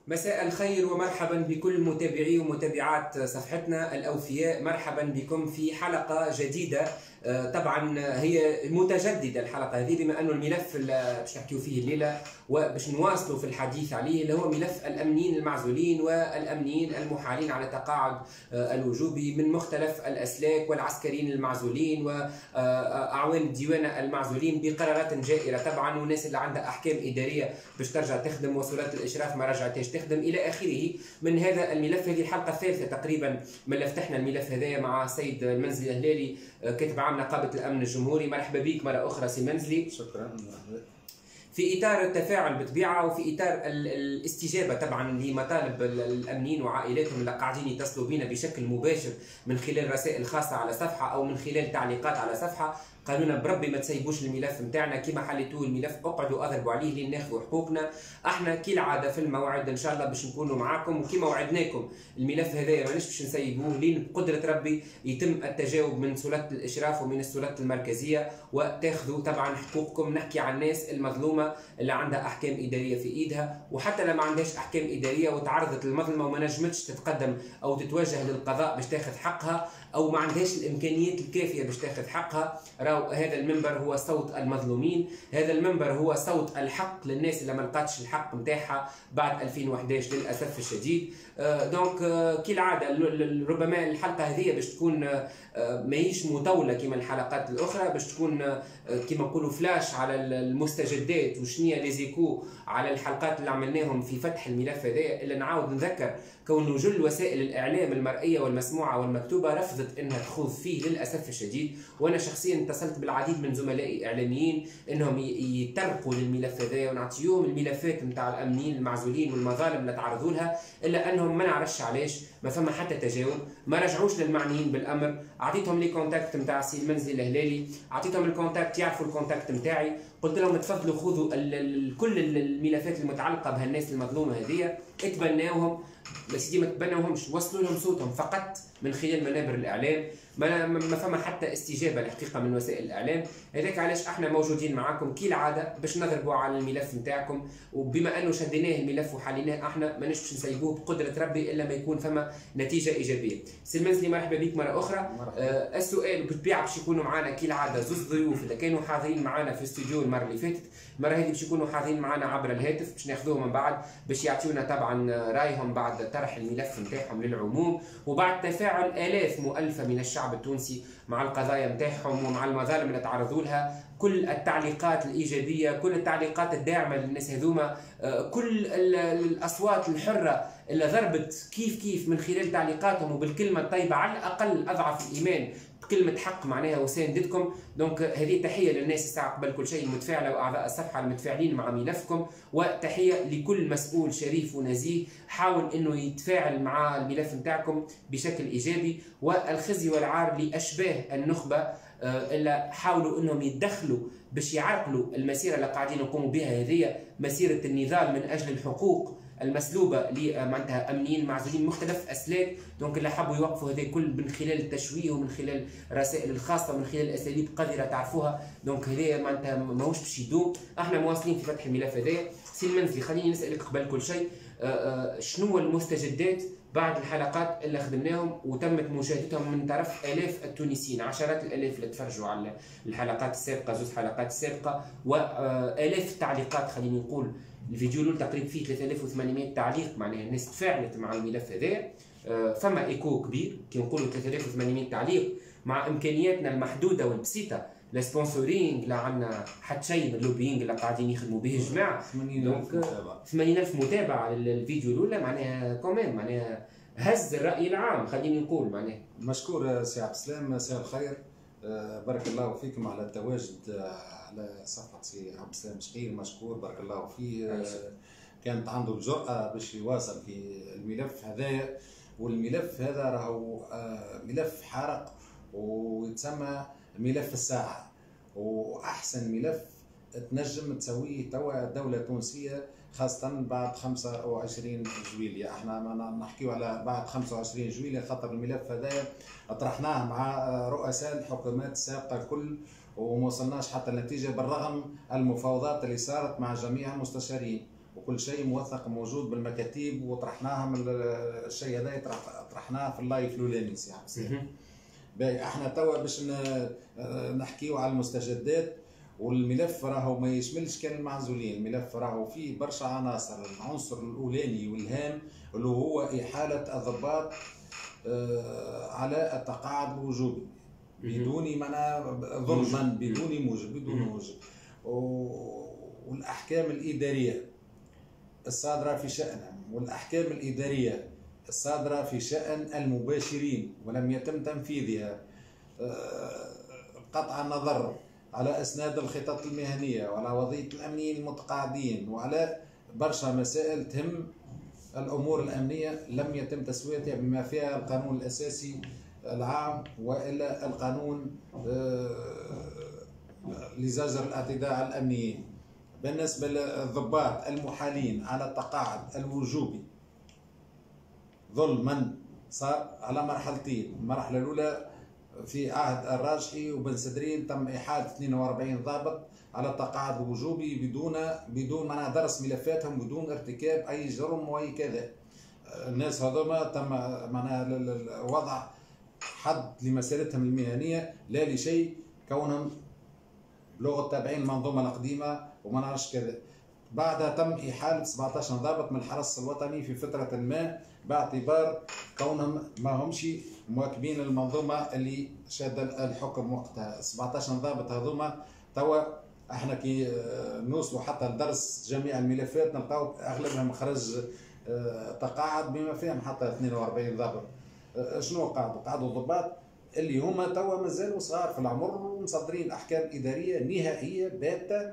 مساء الخير ومرحبا بكل متابعي ومتابعات صفحتنا الأوفياء. مرحبا بكم في حلقة جديدة. طبعا هي متجددة الحلقة هذه بما أنه الملف اللي باش نحكيو فيه الليلة وباش نواصلوا في الحديث عليه اللي هو ملف الأمنيين المعزولين والأمنيين المحالين على التقاعد الوجوبي من مختلف الأسلاك والعسكريين المعزولين وأعوان الديوانة المعزولين بقرارات جائرة طبعا، والناس اللي عندها أحكام إدارية باش ترجع تخدم وصولات الإشراف ما رجعتش تخدم إلى آخره من هذا الملف. هذه الحلقة الثالثة تقريبا من اللي فتحنا الملف هذايا مع السيد المنزلي الهلالي كاتب عام نقابة الأمن الجمهوري. مرحبا بك مرة أخرى سي منزلي. شكرا. مرحبا. في إطار التفاعل بالطبيعة وفي إطار الاستجابة طبعا لمطالب الأمنيين وعائلاتهم اللي قاعدين يتصلوا بنا بشكل مباشر من خلال رسائل خاصة على صفحة أو من خلال تعليقات على صفحة، قالونا بربي ما تسيبوش الملف نتاعنا كيما حليتوه الملف، اقعدوا اضربوا عليه لين ناخذوا حقوقنا. احنا كالعاده في الموعد ان شاء الله باش نكونوا معاكم، وكيما وعدناكم الملف هذايا مانيش باش نسيبوه لين بقدره ربي يتم التجاوب من سلطه الاشراف ومن السلطه المركزيه وتاخذوا طبعا حقوقكم. نحكي عن الناس المظلومه اللي عندها احكام اداريه في ايدها، وحتى لما عندهاش احكام اداريه وتعرضت للمظلمه وما نجمتش تتقدم او تتوجه للقضاء باش تاخذ حقها او ما عندهاش الامكانيات الكافيه باش تاخذ حقها، راهو هذا المنبر هو صوت المظلومين، هذا المنبر هو صوت الحق للناس اللي ما لقاتش الحق نتاعها بعد 2011 للاسف الشديد. دونك كالعاده ربما الحلقه هذه باش تكون ماهيش مطوله كما الحلقات الاخرى، باش تكون كما نقولوا فلاش على المستجدات وشنيا لي زيكو على الحلقات اللي عملناهم في فتح الملف هذا. الا نعاود نذكر كون جل وسائل الاعلام المرئيه والمسموعه والمكتوبه رفضت انها تخوض فيه للاسف الشديد، وانا شخصيا اتصلت بالعديد من زملائي اعلاميين انهم يتطرقوا للملف هذا ونعطيوهم الملفات نتاع الامنيين المعزولين والمظالم اللي تعرضوا لها، الا انهم ما نعرفش علاش ما فما حتى تجاوب، ما رجعوش للمعنيين بالامر. اعطيتهم لي كونتاكت نتاع السي المنزلي الهلالي، اعطيتهم الكونتاكت يعرفوا الكونتاكت نتاعي، قلت لهم تفضلوا خذوا كل الملفات المتعلقه بهالناس المظلومه هذه، اتبناوهم يا سيدي ما تبناوهمش، وصلوا لهم صوتهم فقط من خلال منابر الاعلام، ما فما حتى استجابه الحقيقه من وسائل الاعلام. هذاك علاش احنا موجودين معاكم كالعاده باش نضربوا على الملف نتاعكم، وبما انه شديناه الملف وحليناه احنا ماناش باش نسيبوه بقدره ربي الا ما يكون فما نتيجه ايجابيه. سي المنزلي مرحبا بك مره اخرى. السؤال بالطبيعه باش يكونوا معنا كالعاده زوز ضيوف اللي كانوا حاضرين معنا في الاستوديو المره اللي فاتت، المره هذه باش يكونوا حاضرين معنا عبر الهاتف باش ناخذوهم من بعد باش يعطيونا طبعا رايهم بعد طرح الملف نتاعهم للعموم وبعد تفاعل الاف مؤلفه من الشعب التونسي مع القضايا نتاعهم ومع المظالم اللي تعرضوا لها، كل التعليقات الايجابيه، كل التعليقات الداعمه للناس هذوما، كل الاصوات الحره اللي ضربت كيف من خلال تعليقاتهم وبالكلمه الطيبه على الاقل اضعف الايمان كلمة حق معناها وساندتكم. دونك هذه تحية للناس الساعة قبل كل شيء المتفاعلة وأعضاء الصفحة المتفاعلين مع ملفكم، وتحية لكل مسؤول شريف ونزيه حاول أنه يتفاعل مع الملف نتاعكم بشكل إيجابي. والخزي والعار لأشباه النخبة اللي حاولوا أنهم يتدخلوا باش يعرقلوا المسيرة اللي قاعدين نقوموا بها، هذه مسيرة النضال من أجل الحقوق المسلوبه لمعناتها امنيين معزولين مختلف اسلاك. دونك اللي حبوا يوقفوا هذا الكل من خلال التشويه ومن خلال الرسائل الخاصه ومن خلال اساليب قذره تعرفوها، دونك هذا معناتها ماهوش باش يدوم. احنا مواصلين في فتح الملف هذا. سي المنزلي خليني نسالك قبل كل شيء شنو المستجدات بعد الحلقات اللي خدمناهم وتمت مشاهدتهم من طرف الاف التونسيين، عشرات الالاف اللي تفرجوا على الحلقات السابقه، زوج حلقات السابقه، والاف التعليقات. خليني نقول الفيديو الاول تقريبا فيه 3800 تعليق، معناها الناس تفاعلت مع الملف هذا، فما ايكو كبير كي نقولوا 3800 تعليق مع امكانياتنا المحدوده والبسيطه، لا سبونسورينغ لا عندنا حتى شيء من اللوبينغ اللي قاعدين يخدموا به الجماعه. 80,000 متابعه للفيديو الاولى، معناها كومين معناها هز الراي العام خليني نقول. معناها مشكور سي عبد السلام، مساء الخير، بارك الله فيكم على التواجد على صفحه سي عبد السلام شقير، مشكور بارك الله فيه. كانت عنده الجرأة باش يواصل في الملف هذايا، والملف هذا راهو ملف حارق ويتسمى ملف الساعة، وأحسن ملف تنجم تسويه توا الدولة التونسية خاصة بعد 25 جويلية. احنا ما نحكيو على بعد 25 جويلية خاطر الملف هذايا طرحناه مع رؤساء الحكومات السابقة الكل وما وصلناش حتى النتيجة بالرغم المفاوضات اللي صارت مع جميع المستشارين وكل شيء موثق موجود بالمكاتيب، وطرحناها من الشيء هذا طرحناه في اللايف الاولاني سي حسين. باهي احنا توا باش نحكيو على المستجدات. والملف راهو ما يشملش كان المعزولين، الملف راهو فيه برشا عناصر. العنصر الاولاني والهام اللي هو احاله الضباط على التقاعد الوجوبي بدون ظلما، بدون موجب، والاحكام الاداريه الصادره في شانهم، والاحكام الاداريه الصادره في شان المباشرين ولم يتم تنفيذها، قطع النظر على اسناد الخطط المهنيه وعلى وظيفه الامنيين المتقاعدين وعلى برشا مسائل تهم الامور الامنيه لم يتم تسويتها بما فيها القانون الاساسي العام والا القانون لزجر الاعتداء على الامنيين. بالنسبه للضباط المحالين على التقاعد الوجوبي ظلما صار على مرحلتين. المرحله الاولى في عهد الراجحي وبن سدرين تم احاله 42 ضابط على التقاعد الوجوبي بدون معناها درس ملفاتهم، بدون ارتكاب اي جرم واي كذا. الناس هذوما تم معناها وضع حد لمسيرتهم المهنيه لا لشيء كونهم لغه تابعين المنظومه القديمه وما نعرفش كذا. بعدها تم احاله 17 ضابط من الحرس الوطني في فتره ما باعتبار كونهم ما همش مواكبين المنظومه اللي شاد الحكم وقتها. 17 ضابط هذوما توا احنا كي نوصلوا حتى لدرس جميع الملفات نلقاو اغلبهم خرج تقاعد بما فيهم حتى 42 ضابط. شنو قعدوا ضباط اللي هما توا مازالوا صغار في العمر ومصدرين احكام اداريه نهائيه باته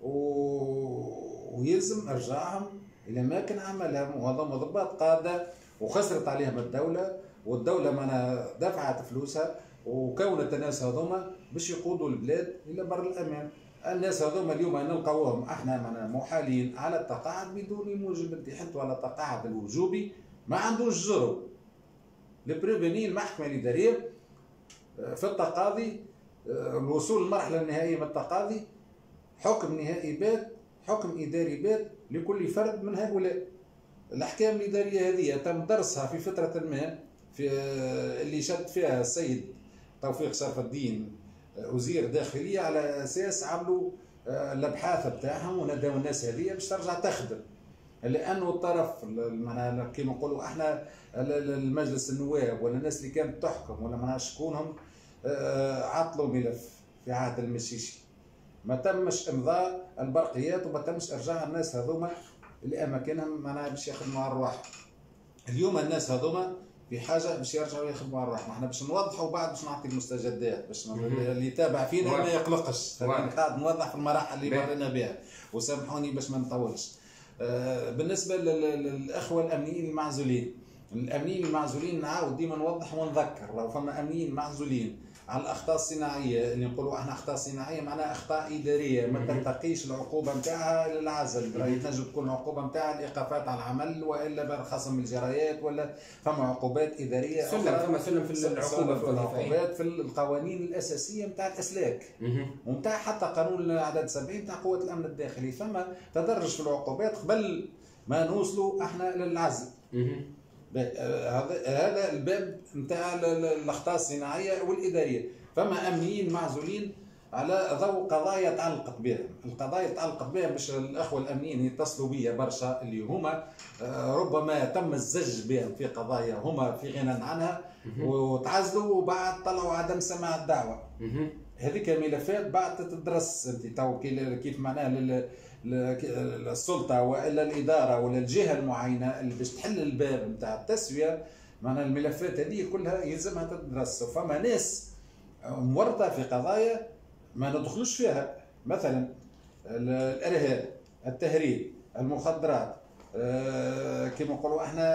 ويلزم ارجاعهم الى اماكن عملهم. وهذوما ضباط قاده وخسرت عليهم الدوله، والدوله معناها دفعت فلوسها وكونت الناس هذوما باش يقودوا البلاد الى بر الامان. الناس هذوما اليوم نلقاوهم احنا معناها محالين على التقاعد بدون موجب. انت حطوا على التقاعد الوجوبي ما عندوش جرم. البريفيني المحكمه الاداريه في التقاضي الوصول للمرحله النهائيه من التقاضي حكم نهائي بات، حكم اداري بات لكل فرد من هؤلاء. الاحكام الاداريه هذه تم درسها في فتره ما في اللي شد فيها السيد توفيق شرف الدين وزير داخليه، على اساس عملوا الابحاث بتاعهم ونداو الناس هذه باش ترجع تخدم. لانه الطرف معناها كيما نقولوا احنا المجلس النواب ولا الناس اللي كانت تحكم ولا ما شكونهم عطلوا ملف في عهد المشيشي، ما تمش امضاء البرقيات وما تمش ارجاع الناس هذوما لاماكنهم معناها باش يخدموا على الرواح. اليوم الناس هذوما في حاجه باش يرجعوا يخدموا على الرواح. احنا باش نوضحوا بعد باش نعطي المستجدات باش اللي يتابع فينا ما يقلقش. قاعد نوضح في المراحل اللي مرينا بها وسامحوني باش ما نطولش. بالنسبه للاخوه الامنيين المعزولين، الامنيين المعزولين نعاود ديما نوضح ونذكر لو فما امنيين معزولين على الاخطاء الصناعيه اللي نقولوا احنا اخطاء صناعيه معناها اخطاء اداريه ما تنتقيش العقوبه نتاعها للعزل. راهي تنجم تكون العقوبه نتاعها الايقافات على العمل والا خصم الجرايات ولا فما عقوبات اداريه فما سلم في العقوبات في القوانين الاساسيه نتاع الاسلاك ونتاع حتى قانون عدد 70 نتاع قوه الامن الداخلي. فما تدرج في العقوبات قبل ما نوصلوا احنا للعزل. هذا الباب نتاع الاخطاء الصناعيه والاداريه. فما امنيين معزولين على ضوء قضايا تعلقت بهم. القضايا تعلقت بهم باش الاخوه الامنيين يتصلوا بيا برشا اللي هما ربما تم الزج بهم في قضايا هما في غنى عنها وتعزلوا وبعد طلعوا عدم سماع الدعوه. هذيك ملفات بعد تدرس. انت تو كيف معناها السلطه والا الاداره ولا الجهه المعينه اللي باش تحل الباب نتاع التسويه معناها الملفات هذه كلها يلزمها تدرس. فما ناس مورطه في قضايا ما ندخلوش فيها، مثلا الارهاب، التهريب، المخدرات، كما نقولوا احنا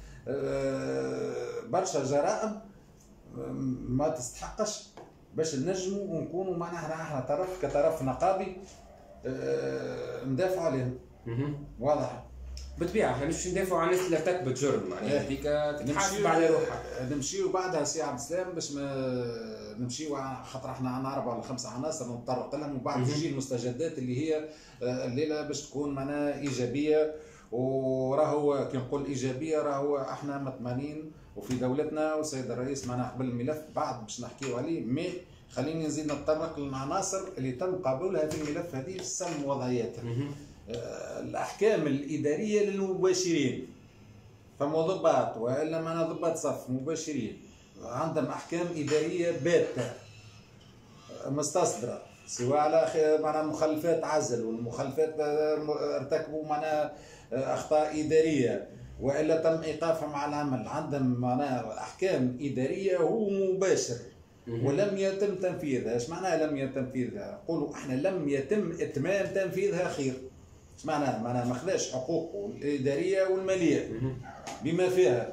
برشا جرائم ما تستحقش باش نجموا ونكونوا معناها احنا طرف كطرف نقابي ندافعوا عليهم. واضح. بالطبيعه احنا مش ندافعوا عن الناس اللي ارتكبت جرم، معناها هذيك تتحاسب على روحها. نمشيو بعدها سي عبد السلام باش ما نمشيو، خاطر احنا عندنا 4 ولا 5 عناصر نتطرق لهم، وبعد تجي المستجدات اللي هي الليله باش تكون معناها ايجابيه. وراهو كي نقول ايجابيه راهو احنا مطمئنين وفي دولتنا، والسيد الرئيس معنا قبل الملف بعد باش نحكيو عليه. مي خليني نزيد نتطرق للعناصر اللي تم قبولها في الملف هذه سم وضعياتها. الاحكام الاداريه للمباشرين، فما ضباط والا معنا ضباط صف مباشرين عندهم احكام اداريه باته مستصدره، سواء على معناها مخالفات عزل والمخالفات ارتكبوا معناها اخطاء اداريه والا تم ايقافهم على العمل، عندهم معناها احكام اداريه هو مباشر ولم يتم تنفيذها. ايش معناها لم يتم تنفيذها؟ نقولوا احنا لم يتم اتمام تنفيذها خير. ايش معناها؟ معناها ما خذاش حقوقه الاداريه والماليه بما فيها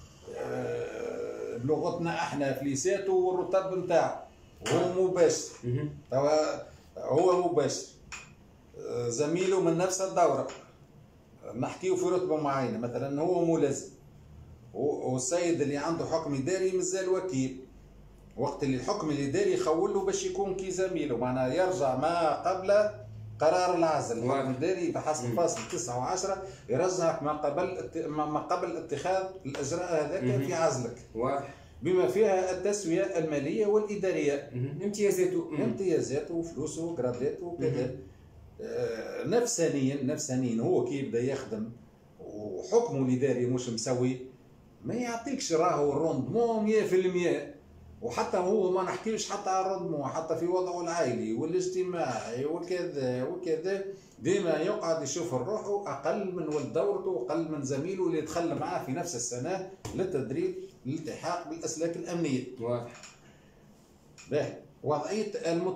بلغتنا احنا فليساته والرتب نتاعو، هو مباشر. هو مباشر زميله من نفس الدوره، نحكيو في رتبه معينه، مثلا هو ملازم والسيد اللي عنده حكم اداري مازال وكيل، وقت اللي الحكم الاداري يخول له باش يكون كي زميله، معناها يرجع ما قبل قرار العزل. الحكم الاداري بحسب فاصل 9 و10 يرجعك ما قبل اتخاذ الاجراء هذاك في عزلك. واضح. بما فيها التسويه الماليه والاداريه، امتيازاته وفلوسه وجراداته وكذا. نفسانيا هو كي يبدا يخدم وحكمه الاداري مش مسوي، ما يعطيكش راهو الروندمون 100%. وحتى هو ما نحكيش حتى على الروندمون، حتى في وضعه العائلي والاجتماعي والكذا وكذا، ديما يقعد يشوف روحه اقل من ولد دورته واقل من زميله اللي دخل معاه في نفس السنه للتدريب للالتحاق بالاسلاك الامنيه. واضح. وضعيه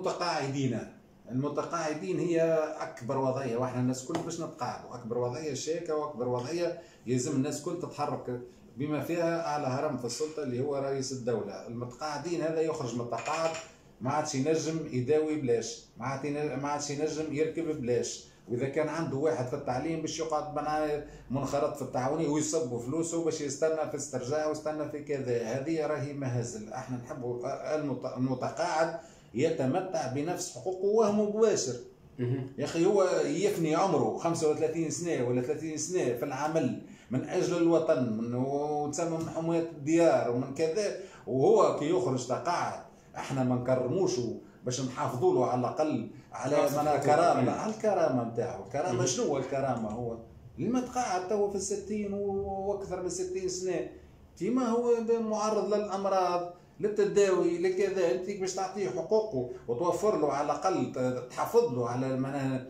المتقاعدين هي اكبر وضعيه، واحنا الناس كل باش نتقاعدوا، اكبر وضعيه شاكه واكبر وضعيه يلزم الناس كل تتحرك بما فيها اعلى هرم في السلطه اللي هو رئيس الدوله. المتقاعدين هذا يخرج متقاعد ما عادش ينجم يداوي بلاش، ما عادش ينجم يركب بلاش، واذا كان عنده واحد في التعليم باش يقعد معاه منخرط في التعاوني ويصب فلوسه باش يستنى في استرجاع ويستنى في كذا. هذه راهي مهازل. احنا نحبوا المتقاعد يتمتع بنفس حقوقه وهو مباشر. يا اخي هو يفني عمره 35 سنه ولا 30 سنه في العمل من اجل الوطن، وتسمى من حمايه الديار ومن كذا، وهو كي يخرج تقاعد احنا ما نكرموش باش نحافظوا له على الاقل على كرامه، على الكرامه نتاعو. الكرامه شنو هو الكرامه؟ هو اللي ما تقاعد تو في 60 واكثر من 60 سنه كيما هو معرض للامراض للتداوي لكذا، انت باش تعطيه حقوقه وتوفر له على الاقل، تحافظ له على معناها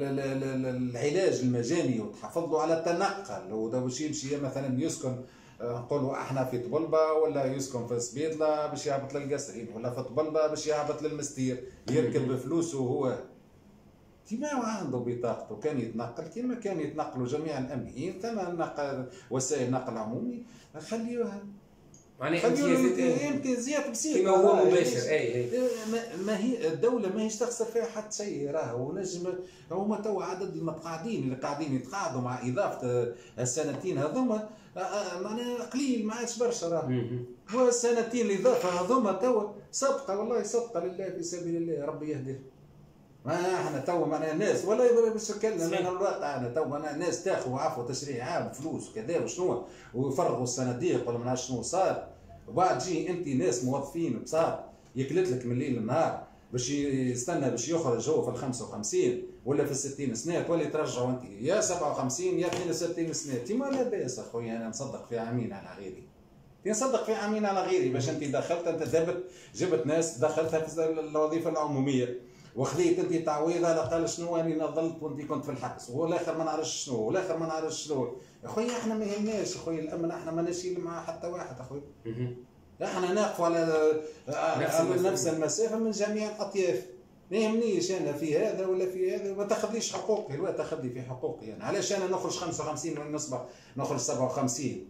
العلاج المجاني وتحافظ له على التنقل. وده باش يمشي مثلا يسكن، نقولوا احنا في طبلبه ولا يسكن في سبيطله باش يهبط للقصرين، ولا في طبلبه باش يهبط للمستير، يركب بفلوسه هو كيما عنده بطاقته، كان يتنقل كيما كان يتنقلوا جميع الامنيين. ثم وسائل نقل عمومي خليوها معناها امتيازات بسيطه كيما هو مباشر. ما هي الدوله ماهيش تخسر فيها حتى شيء. راهو نجم هما تو عدد المتقاعدين اللي قاعدين يتقاعدوا مع اضافه السنتين هذوما معناها قليل، ما عادش برشا. راهو السنتين الاضافه هذوما تو صدقه، والله صدقه لله في سبيل الله، ربي يهديه. ما احنا تو معناها الناس والله باش نتكلم انا الواقع، انا تو معناها الناس تاخذ عفو تشريع عام فلوس وكذا وشنو ويفرغوا الصناديق ولا ما نعرفش شنو صار، وبعد تجي انت ناس موظفين بصار يكلت لك من الليل للنهار باش يستنى باش يخرج هو في ال 55 ولا في ال 60 سنه، تولي ترجعوا انت يا 57 يا 62 سنه. تيما لا باس اخويا، انا نصدق في عامين على غيري، نصدق في عامين على غيري باش انت دخلت، انت جبت ناس دخلتها في الوظيفه العموميه وخذيت انت تعويض على الاقل شنو اني نظلت وانت كنت في الحبس، والاخر ما نعرفش شنو، والاخر ما نعرفش شنو. يا خويا احنا ما يهمناش اخويا الامن، احنا ما نشيل مع حتى واحد اخويا، احنا نقفوا على نفس المسافه من جميع الاطياف. ما يهمنيش انا في هذا ولا في هذا، ما تاخذليش حقوقي، الوقت تاخذ لي في حقوقي يعني. علاش انا نخرج 55 ونصبح نخرج 57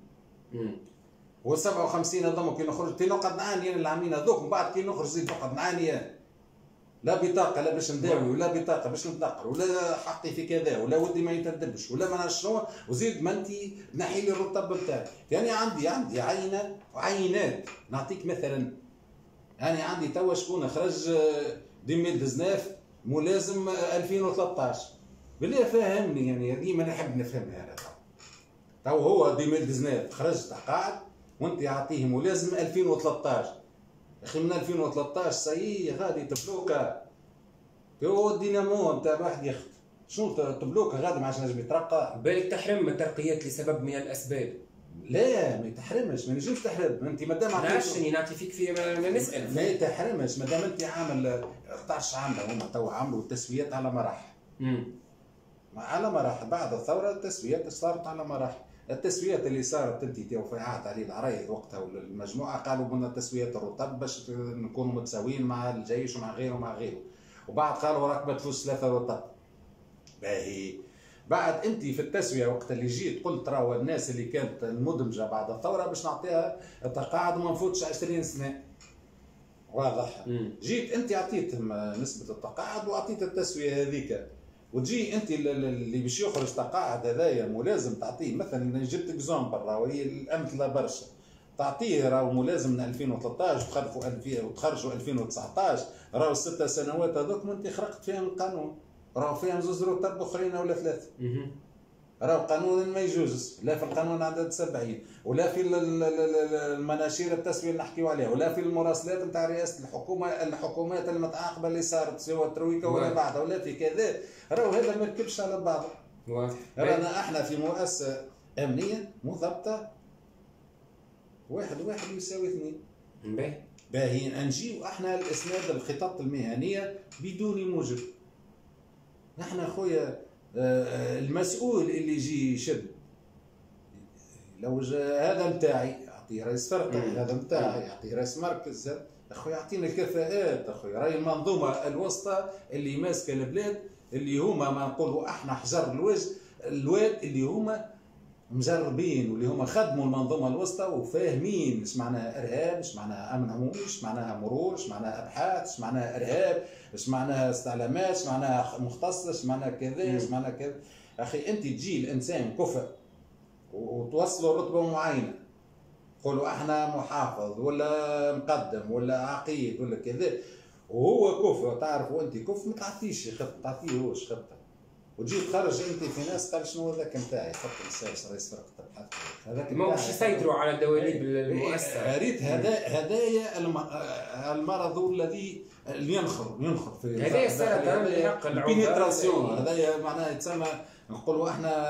و 57 هذوما كي نخرج نقعد نعاني انا العامين هذوك، ومن بعد كي نخرج زيد نقعد نعاني انا. لا بطاقه لا باش نداوي ولا بطاقه باش نتنقل ولا حقي في كذا ولا ودي ما يتدبش ولا ما نعرفش شنو، وزيد ما انت تنحي لي الرطب بتاعي. يعني عندي عينه وعينات. نعطيك مثلا، يعني عندي توا شكون خرج 2019 ملازم 2013 بالله فاهمني، يعني هذه ما نحب نفهمها انا. تو هو 2019 خرج تقاعد وانت يعطيه ملازم 2013. اخي من 2013 سي غادي تبلوكا هو الدينامو نتاع واحد يخت. شنو تبلوكا غادي ما عادش نجم يترقى. بالك تحرم من الترقيات لسبب من الاسباب. لا ما يتحرمش، ما نجمش تحرم. انت مادام عرفتني نعطي فيك في ما نسال. ما يتحرمش مادام انت عامل 11 عام هما تو عملوا التسويات على مراحل. على مراحل بعد الثوره التسويات صارت على مراحل. التسويات اللي صارت انت في عهد علي العرايض وقتها والمجموعه قالوا من التسويات الرطب باش نكونوا متساويين مع الجيش ومع غيره ومع غيره، وبعد قالوا راك ما تفوز 3 رطب. باهي بعد انت في التسويه وقت اللي جيت قلت راهو الناس اللي كانت مدمجه بعد الثوره باش نعطيها تقاعد وما نفوتش 20 سنه. واضح. جيت انت اعطيتهم نسبه التقاعد واعطيت التسويه هذيك، وتجي انت اللي باش يخرج تقاعد هذايا ملازم تعطيه. مثلا جبت اكزومبل راهو هي الامثله برشا، تعطيه راهو ملازم من 2013 وتخرجوا 2019 راهو ال6 سنوات هذوك انت خرقت فيهم القانون، راهو فيهم 2 رتب اخرين ولا 3. راهو قانون ما يجوزش، لا في القانون عدد 70 ولا في المناشير التسويه اللي نحكيو عليها ولا في المراسلات نتاع رئاسه الحكومات المتعاقبه اللي صارت سواء الترويكا ولا بعدها ولا في كذا. راهو هذا ما يركبش على بعضه. واضح. رانا احنا في مؤسسه امنيه مضبطه 1 و1 يساوي 2. باهي نجيو احنا الاسناد الخطط المهنيه بدون موجب. نحن خويا المسؤول اللي يجي يشد لو هذا نتاعي يعطيه رئيس فرقه، هذا نتاعي يعطيه رئيس مركز، اخويا يعطينا الكفاءات. اخويا راهي المنظومه الوسطى اللي ماسكه البلاد اللي هما ما نقولوا احنا حجر الواد اللي هما مجربين واللي هما خدموا المنظومه الوسطى وفاهمين ايش معناها ارهاب، ايش معناها امن عمومي، ايش معناها مرور، ايش معناها ابحاث، ايش معناها ارهاب، ايش معناها استعلامات، ايش معناها مختص، ايش معناها كذا، ايش معناها كذا. اخي انت تجي الانسان كفء وتوصلوا رتبه معينه، قولوا احنا محافظ ولا مقدم ولا عقيد ولا كذا، وهو كفء تعرفوا انت كفء، ما تعطيش خطه، تعطيهوش خطه، وتجي تخرج انت في ناس قال شنو هذاك نتاعي خط السادس رئيس فرقه الابحاث هذاك ما باش يسيطروا على الدواليب المؤسسه. ريت هدايا المرض الذي ينخر في هذايا السرطان اللي حق البينيتراسيون. هذايا معناها يتسمى نقولوا احنا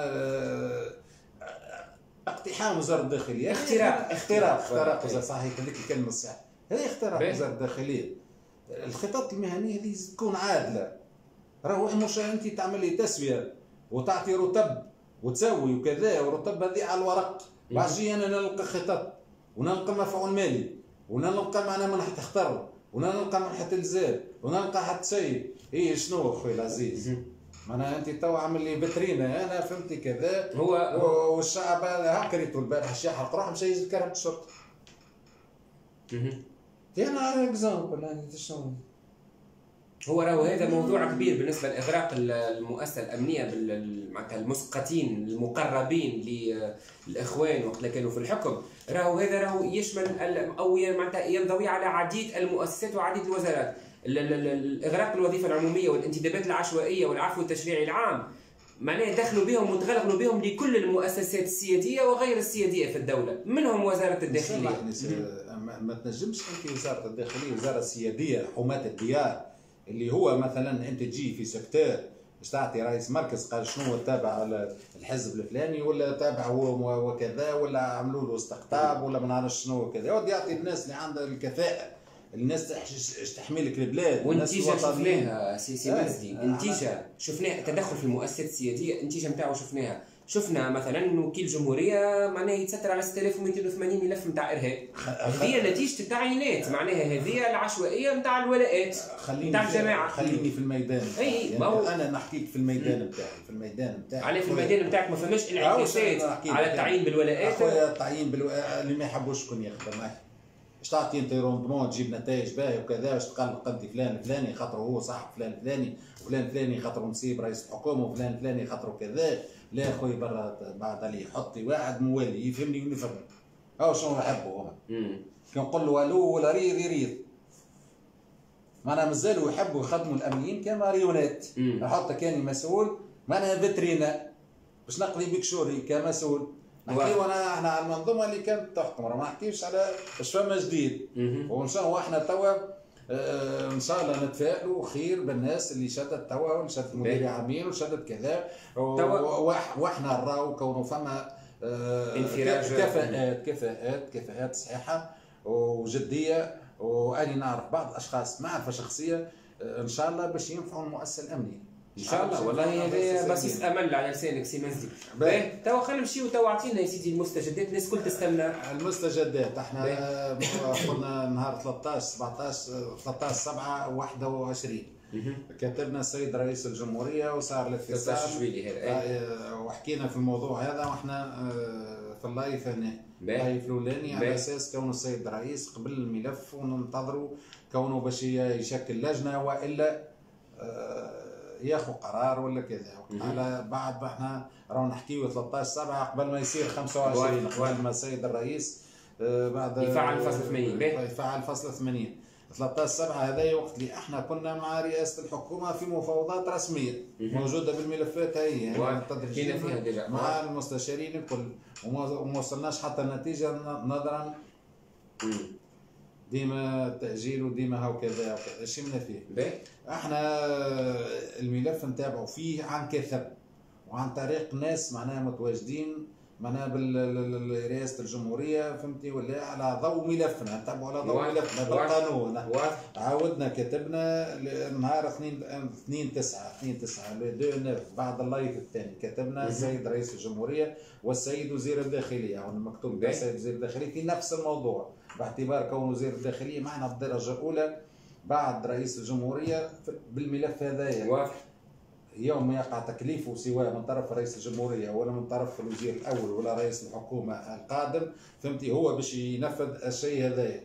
اقتحام وزاره الداخليه، اختراق صحيح هذيك الكلمه الصح، هذه اختراق وزاره الداخليه. الخطط المهنيه اللي تكون عادله، راهو مش انت تعمل لي تسويه وتعطي رتب وتسوي وكذا، ورتب هذه على الورق، بعد جي انا نلقى خطط ونلقى مفعول مالي ونلقى معناها من حتى اختار ونلقى من حتى الزاد ونلقى حتى شيء. ايه شنو اخوي العزيز؟ معناها انت تو عامل لي بترينه انا فهمتي كذا والشعب هكا ريتو البارح الشيخ يحرق روحه مشى يجي كرهبه الشرطه. انا على اكزامبل يعني شنو هو راهو هذا موضوع كبير بالنسبه لاغراق المؤسسه الامنيه معناتها المسقطين المقربين للاخوان وقت كانوا في الحكم. راهو هذا يشمل او معناتها ينضوي على عديد المؤسسات وعديد الوزارات. الاغراق الوظيفه العموميه والانتدابات العشوائيه والعفو التشريعي العام معناه دخلوا بهم وتغلغلوا بهم لكل المؤسسات السياديه وغير السياديه في الدوله، منهم وزاره الداخليه. ما تنجمش انت وزاره الداخليه وزاره سياديه حماة الديار اللي هو مثلا انت تجي في سكتور باش تعطي رئيس مركز قال شنو تابع الحزب الفلاني ولا تابع هو وكذا ولا عملوا له استقطاب ولا ما نعرفش شنو وكذا، يقعد يعطي الناس اللي عندها الكفاءه، الناس تحمي لك البلاد. والنتيجه شفناها سي مزدي، النتيجه شفناها تدخل في المؤسسات السياديه، النتيجه نتاعو شفناها. شفنا مثلا وكيل جمهوريه معناه يتستر على 6280 ملف نتاع ارهاب. هذه نتيجه التعيينات، معناها هذه العشوائيه نتاع الولاءات نتاع الجماعه. خليني في الميدان. اي يعني انا نحكيك في الميدان نتاعي، في الميدان نتاعي. على في الميدان نتاعك ما فماش انعكاسات على التعيين بالولاءات. اخويا التعيين اللي ما يحبوش شكون يخدم باش تعطي انت روندمون تجيب نتائج باهيه وكذا، باش تقلق انت فلان الفلاني خاطر هو صاحب فلان الفلاني، وفلان الفلاني خاطر نسيب رئيس الحكومه، وفلان الفلاني خاطر كذا. لا خويا برا بعد عليه حطي واحد موالي يفهمني ونفهم. او شنو يحبوا هما. كي نقول له الو ولا ريض يريض. معناها مازالوا يحبوا يخدموا الامنيين كماريونات. نحط كاني مسؤول معناها فيترينا باش نقضي بك شوري كمسؤول. نحكيو احنا على المنظومه اللي كانت تحكم، ما نحكيوش على اش فما جديد. وان شاء الله احنا توا ان شاء الله نتفائلوا خير بالناس اللي شدت توا، واللي شدت مدير عامين وشدت كذا، واحنا نراو كونه فما انفراج كفاءات صحيحه وجديه. واني نعرف بعض الاشخاص معرفه شخصيه ان شاء الله باش ينفعوا المؤسسه الامنيه ان شاء الله. والله هذا بسيس امل على لسانك سي مزدي. توا خلينا نمشيو، توا اعطينا يا سيدي المستجدات، الناس الكل تستنى المستجدات. احنا قلنا نهار 13/7/21 كتبنا السيد رئيس الجمهوريه وصار الاتصال 13 جويلي هذا وحكينا في الموضوع هذا، واحنا في اللايف هنا اللايف الاولاني على اساس كونه السيد الرئيس قبل الملف وننتظروا كونه باش يشكل لجنه والا ياخذ قرار ولا كذا. على بعد احنا راهو نحكيو 13/7 قبل ما يصير 25 قبل ما السيد الرئيس بعد يفعل فصل 80 يفعل فصل 80 13/7 هذا وقت اللي احنا كنا مع رئاسه الحكومه في مفاوضات رسميه موجوده بالملفات هي فيها مع المستشارين الكل، وما وصلناش حتى النتيجه نظرا ديما تاجيل وديما هكذا شمنا فيه. احنا الملف نتابعوا فيه عن كثب وعن طريق ناس معناها متواجدين معناها برئاسه الجمهوريه فهمتي، ولا على ضوء ملفنا نتابعوا على ضوء ملفنا بالقانون. عاودنا كتبنا نهار 2/9 بعد اللايف الثاني كتبنا السيد رئيس الجمهوريه والسيد وزير الداخليه، مكتوب السيد وزير الداخليه في نفس الموضوع، باعتبار كون وزير الداخليه معنا بالدرجه الاولى بعد رئيس الجمهوريه بالملف هذايا. يوم يقع تكليفه سواء من طرف رئيس الجمهوريه ولا من طرف الوزير الاول ولا رئيس الحكومه القادم فهمتي، هو باش ينفذ الشيء هذايا.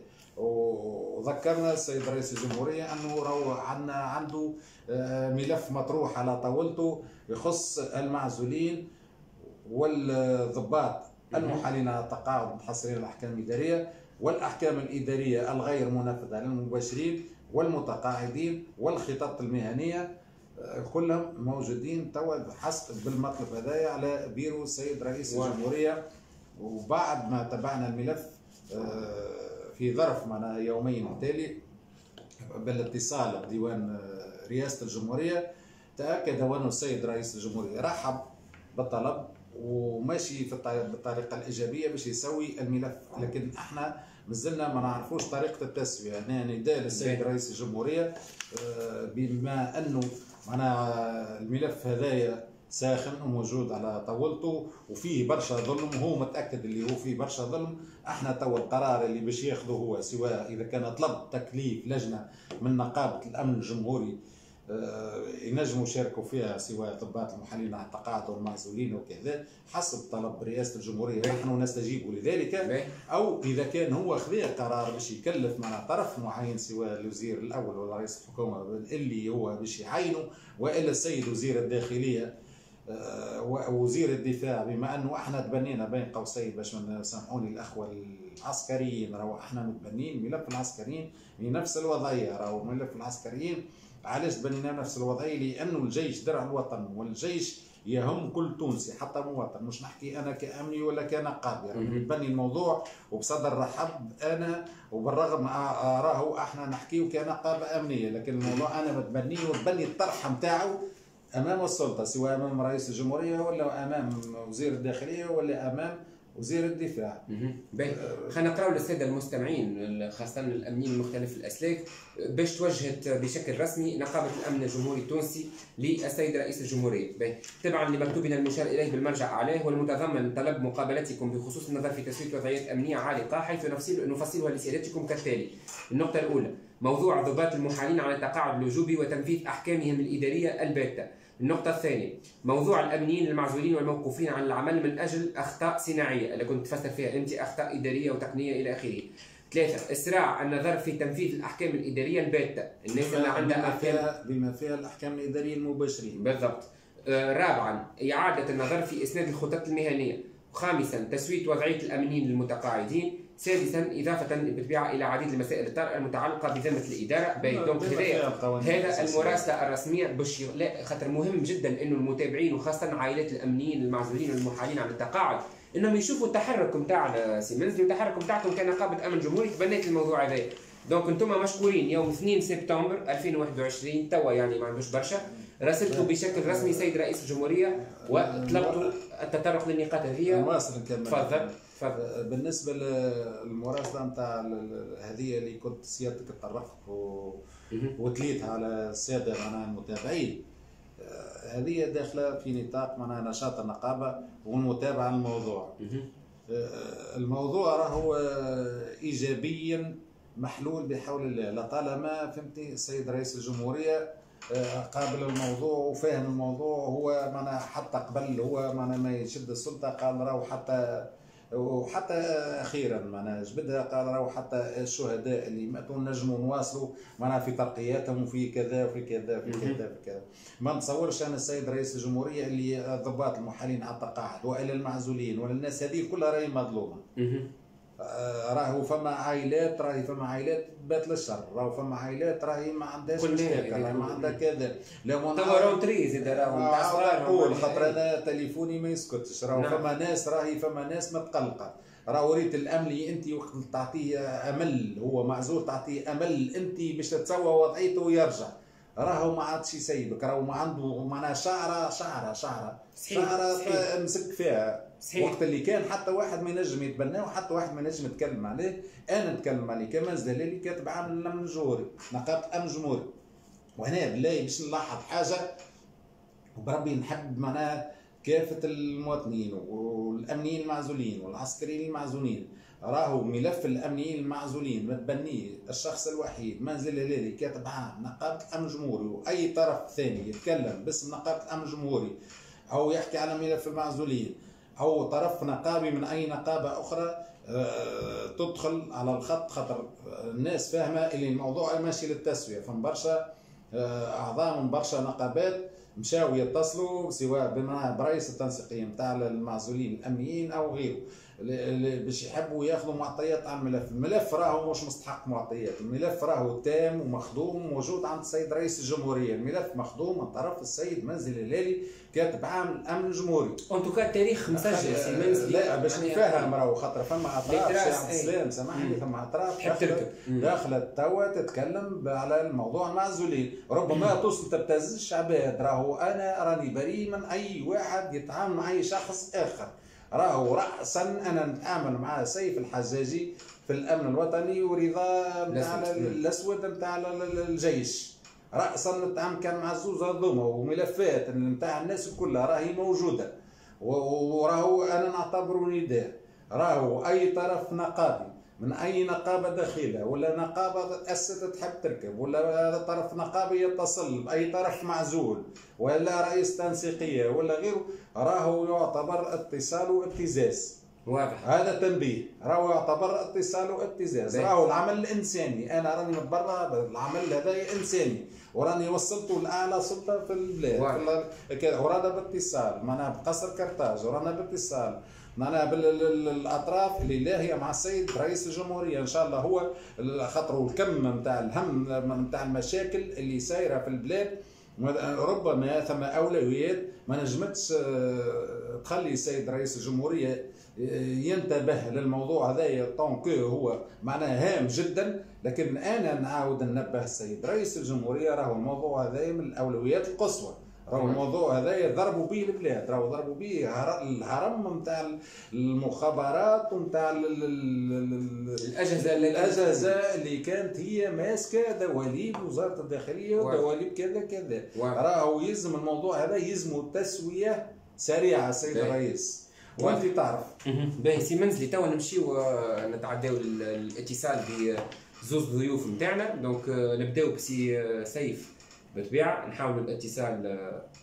وذكرنا السيد رئيس الجمهوريه انه راهو عنده ملف مطروح على طاولته يخص المعزولين والضباط المحالين على التقاعد متحصلين الاحكام الاداريه والاحكام الاداريه الغير منفذه للمباشرين والمتقاعدين والخطط المهنيه، كلهم موجودين توا حسب بالمطلب هذايا على بيرو السيد رئيس الجمهوريه. وبعد ما تبعنا الملف في ظرف معناها يومين تالي بالاتصال بديوان رئاسه الجمهوريه تاكد وانه السيد رئيس الجمهوريه رحب بالطلب وماشي في بالطريقه الايجابيه باش يسوي الملف، لكن احنا مازلنا ما نعرفوش طريقه التسويه. هنا نداء للسيد رئيس الجمهوريه بما انه معناها الملف هذايا ساخن وموجود على طاولته وفيه برشا ظلم، هو متاكد اللي هو فيه برشا ظلم. احنا توا القرار اللي باش ياخذه هو سواء اذا كان طلب تكليف لجنه من نقابه الامن الجمهوري ينجموا يشاركوا فيها سواء ضباط المحالين على التقاعد والمعزولين وكذا حسب طلب رئاسه الجمهوريه ونحن نستجيب لذلك، او اذا كان هو خذ قرار باش يكلف مع طرف معين سواء الوزير الاول ولا رئيس الحكومه اللي هو باش يعينه والا السيد وزير الداخليه ووزير الدفاع، بما انه احنا تبنينا بين قوسين باش سامحوني الاخوه العسكريين راهو احنا متبنين ملف العسكريين نفس الوضعيه. راهو ملف العسكريين علاش تبنينا نفس الوضعيه؟ لانه الجيش درع الوطن والجيش يهم كل تونسي حتى مواطن، مش نحكي انا كامني ولا كنقابي، يعني نتبني الموضوع وبصدر رحب انا، وبالرغم راهو احنا نحكيو كنقابه امنيه لكن الموضوع انا متبنيه وتبني الطرح نتاعو امام السلطه سواء امام رئيس الجمهوريه ولا امام وزير الداخليه ولا امام وزير الدفاع. خلينا نقراو للساده المستمعين خاصه الامنيين مختلف الاسلاك باش توجهت بشكل رسمي نقابه الامن الجمهوري التونسي للسيد رئيس الجمهوريه. تبعا لمكتوبنا المشار اليه بالمرجع عليه والمتضمن طلب مقابلتكم بخصوص النظر في تسويه وضعيات امنيه عالقه، حيث نفصلها لسيادتكم كالتالي. النقطه الاولى موضوع ضباط المحالين على التقاعد الوجوبي وتنفيذ احكامهم الاداريه الباته. النقطة الثانية موضوع الأمنيين المعزولين والموقوفين عن العمل من أجل أخطاء صناعية اللي كنت تفسر فيها أنت أخطاء إدارية وتقنية إلى آخره. 3 اسراع النظر في تنفيذ الاحكام الاداريه الباته، الناس اللي عندها احكام بما فيها الاحكام الاداريه المباشرين. بالضبط. رابعا اعاده النظر في اسناد الخطط المهنيه. خامسا تسويه وضعيه الامنيين للمتقاعدين. سادسا اضافه بالطبيعه الى عديد المسائل الطارئه المتعلقه بذمه الاداره. دونك هذا المراسله الرسميه باش لا خاطر مهم جدا انه المتابعين وخاصه عائلات الامنيين المعزولين والمحالين عن التقاعد انهم يشوفوا التحرك نتاعنا سي منزلي والتحرك نتاعكم كنقابه امن جمهوري. تبنيت الموضوع هذا، دونك انتم مشكورين. يوم 2 سبتمبر 2021 توا يعني ما عندوش برشا، راسلتوا بشكل رسمي سيد رئيس الجمهوريه وطلبتوا التطرق للنقاط هذه. نواصل نكمل. تفضل. بالنسبه للمراسله نتاع هذه اللي كنت سيادتك تطرقت وتليتها على الساده معناها المتابعين، هذه داخله في نطاق معناها نشاط النقابه والمتابعه للموضوع. الموضوع راهو ايجابيا محلول بحول الله، لطالما فهمتني السيد رئيس الجمهوريه قابل الموضوع وفاهم الموضوع. هو معناها حتى قبل هو معناها ما يشد السلطه قال راهو وحتى اخيرا معناها جبدها قال راهو حتى الشهداء اللي ماتوا نجموا نواصلوا معناها في ترقياتهم وفي كذا وفي كذا وفي كذا وفي كذا. ما نتصورش انا السيد رئيس الجمهوريه اللي ضباط المحالين على التقاعد والى المعزولين ولا الناس هذه كلها راهي مظلومه. راهو فما عائلات بات للشر، راهو فما عائلات راهي ما عندهاش مشاكل، راهي ما عندها كذا. لا توا رونتري زيد راهو خاطر انا تليفوني ما يسكتش. راهو فما ناس متقلقه. راهو ريت الامني انت وقت تعطيه امل، هو معزول تعطيه امل انت باش تتسوى وضعيته ويرجع، راهو ما عادش يسيبك. راهو ما عنده معناها شعره مسك فيها. صحيح. وقت اللي كان حتى واحد ما ينجم يتبناه وحتى واحد ما ينجم يتكلم عليه، انا نتكلم عليه كمنزل دلالي كاتب عام الامن الجمهوري نقابه امن جمهوري. وهنا بالله باش نلاحظ حاجه وبربي نحب معناها كافه المواطنين والامنيين المعزولين والعسكريين المعزولين، راهو ملف الامنيين المعزولين متبنيه الشخص الوحيد منزل هلالي كاتب عام نقابه امن جمهوري، واي طرف ثاني يتكلم باسم نقابه امن جمهوري او يحكي على ملف المعزولين او طرف نقابي من اي نقابه اخرى تدخل على الخط، خاطر الناس فاهمه اللي الموضوع ماشي للتسويه. فم برشا اعضاء من برشا نقابات مشاو يتصلوا سواء برئيس التنسيقيه نتاع المعزولين الامنيين او غيره باش يحبوا ياخذوا معطيات عن الملف. الملف راهو مش مستحق معطيات، الملف راهو تام ومخدوم موجود عند السيد رئيس الجمهوريه. الملف مخدوم من طرف السيد منزل هلالي كاتب عام الامن الجمهوري. انتو كان التاريخ مسجل سي منزل. لا باش نفهم راهو خاطر فما اطراف سي عبد السلام سامحني فما اطراف داخله توا تتكلم على الموضوع المعزولين. ربما توصل تبتزش عباد. راهو انا راني بريء من اي واحد يتعامل مع اي شخص اخر. راهو رأسا أنا نتعامل مع سيف الحجاجي في الأمن الوطني ورضا نتاع الأسود نتاع الجيش. رأسا نتعامل كان مع الزوز هذوما وملفات نتاع الناس كلها راهي موجودة. وراهو أنا نعتبره نداء. راهو أي طرف نقابي من أي نقابة داخلة ولا نقابة تأسست تحب تركب ولا طرف نقابي يتصل بأي طرف معزول ولا رئيس تنسيقية ولا غيره، راهو يعتبر اتصال وابتزاز. واضح. هذا تنبيه. راهو يعتبر اتصال وابتزاز. راهو العمل الإنساني، أنا راني متبرع العمل هذا إنساني وراني وصلته لأعلى سلطة في البلاد. ورانا باتصال معناها بقصر كرتاج ورانا باتصال معناها بالاطراف اللي لاهيه مع السيد رئيس الجمهوريه ان شاء الله. هو خاطر الكم نتاع الهم نتاع المشاكل اللي سايره في البلاد ربما ثم اولويات ما نجمتش تخلي السيد رئيس الجمهوريه ينتبه للموضوع هذايا طونكو هو معناها هام جدا. لكن انا نعاود ننبه السيد رئيس الجمهوريه راهو الموضوع هذايا من الاولويات القصوى. راهو الموضوع هذايا ضربوا به البلاد، راهو ضربوا به الهرم نتاع المخابرات ونتاع الاجهزه اللي كانت هي ماسكه دواليب وزاره الداخليه ودواليب كذا كذا. راهو يلزم الموضوع هذا يلزمه تسويه سريعه سيد الرئيس. وانت تعرف. باهي سي منزلي توا نمشيو نتعداو الاتصال بزوز ضيوف نتاعنا. دونك نبداو بسي سيف بالطبيعة، نحاول الاتصال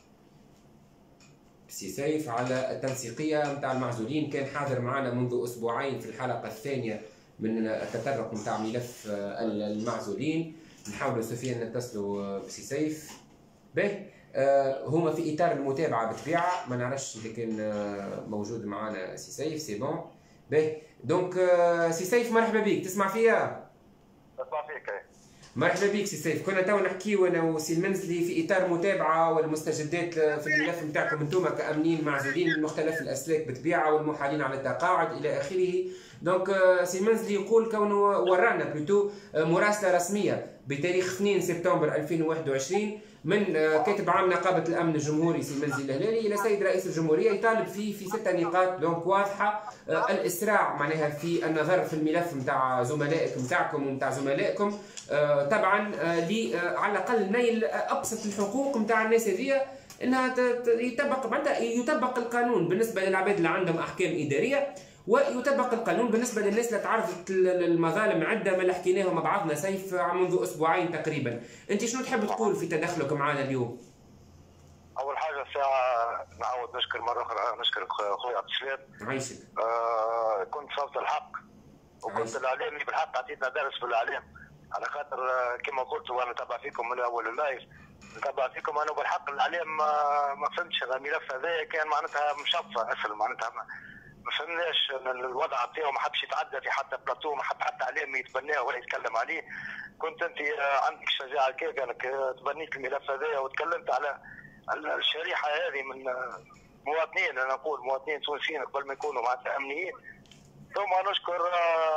بسي سيف على التنسيقية نتاع المعزولين. كان حاضر معنا منذ أسبوعين في الحلقة الثانية من التطرق نتاع ملف المعزولين. نحاولوا سفيان نتصلوا بسي سيف. به هما في اطار المتابعه بالطبيعه، ما نعرفش اذا كان موجود معنا سي سيف. سي بون. به دونك سي سيف مرحبا بك، تسمع فيا؟ نسمع فيك. مرحبا بك سي سيف. كنا تو نحكيو انا وسي المنزلي في اطار متابعه والمستجدات في الملف نتاعكم انتم كامنين معزولين من مختلف الاسلاك بالطبيعه والمحالين على التقاعد الى اخره. دونك سي المنزلي يقول كونه ورانا بلوتو مراسله رسميه بتاريخ 2 سبتمبر 2021 من كاتب عام نقابه الامن الجمهوري سي المنزلي الهلالي الى سيد رئيس الجمهوريه، يطالب فيه في 6 نقاط دونك واضحه. الاسراع معناها في النظر في الملف نتاع زملائك نتاعكم ونتاع زملائكم، طبعا على الاقل نيل ابسط الحقوق نتاع الناس هذيا، انها يطبق القانون بالنسبه للعباد اللي عندهم احكام اداريه، ويطبق القانون بالنسبه للناس اللي تعرضت للمظالم عده ما اللي حكيناهم مع بعضنا سيف منذ اسبوعين تقريبا. انت شنو تحب تقول في تدخلك معنا اليوم؟ اول حاجه ساعه نعاود نشكر مره اخرى، نشكر خويا عبد السلام. عايشك. كنت صوت الحق وكنت الاعلامي بالحق، عطيتنا درس في الاعلام على خاطر كما قلت وانا نتابع فيكم من اول اللايف، نتابع فيكم انا بالحق الاعلام ما فهمتش الملف هذا كان معناتها مشفى اسهل، معناتها ما فهمناش الوضع نتاعو، ما حبش يتعدى في حتى بلاتو، ما حب حتى اعلامي يتبناه ولا يتكلم عليه. كنت انت عندك الشجاعه كيف انك تبنيت الملف هذا وتكلمت على الشريحه هذه من مواطنين، انا نقول مواطنين تونسيين قبل ما يكونوا معناتها امنيين. ثم نشكر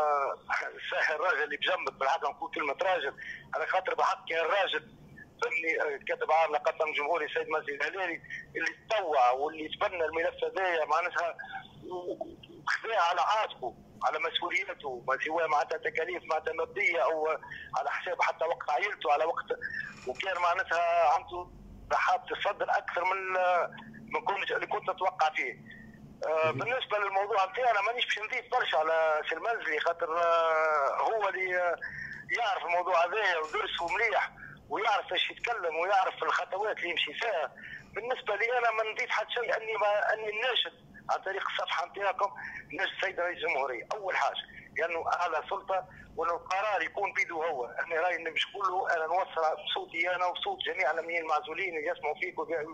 الراجل اللي بجنبك، بالحق نقول كلمه راجل على خاطر بحق كان راجل اللي كاتب عام نقابه الجمهوري السيد مازن الهلالي اللي تطوع واللي تبنى الملف هذايا معناتها وخذاه على عاتقه على مسؤوليته، ما سوى معناتها تكاليف معناتها ماديه او على حساب حتى وقت عائلته على وقت، وكان معناتها عنده رحاب الصدر اكثر من اللي كنت نتوقع فيه. بالنسبه للموضوع نتاعي انا مانيش باش نضيف برشا على سي المنزلي، خاطر هو اللي يعرف الموضوع هذايا ودرسه مليح ويعرف ايش يتكلم ويعرف الخطوات اللي يمشي فيها. بالنسبه لي انا ما نضيف حتى شيء، اني ناشد عن طريق الصفحه نتاعكم ناشد السيد رئيس الجمهوريه اول حاجه، لانه اعلى سلطه وانه القرار يكون بيده هو. انا رايي اني مش كله انا نوصل بصوتي انا وصوت جميع الامنيين المعزولين اللي يسمعوا فيك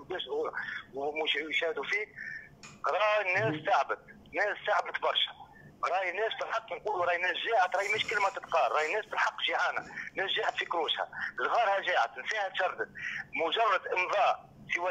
ويشاهدوا فيك. راي الناس تعبت برشا، راي الناس بالحق نقولوا راي الناس جاعت، راي مش كلمه تتقال، راي الناس بالحق جيعانه، ناس جاعت في كروشها، صغارها جاعت، نساها تشردت، مجرد امضاء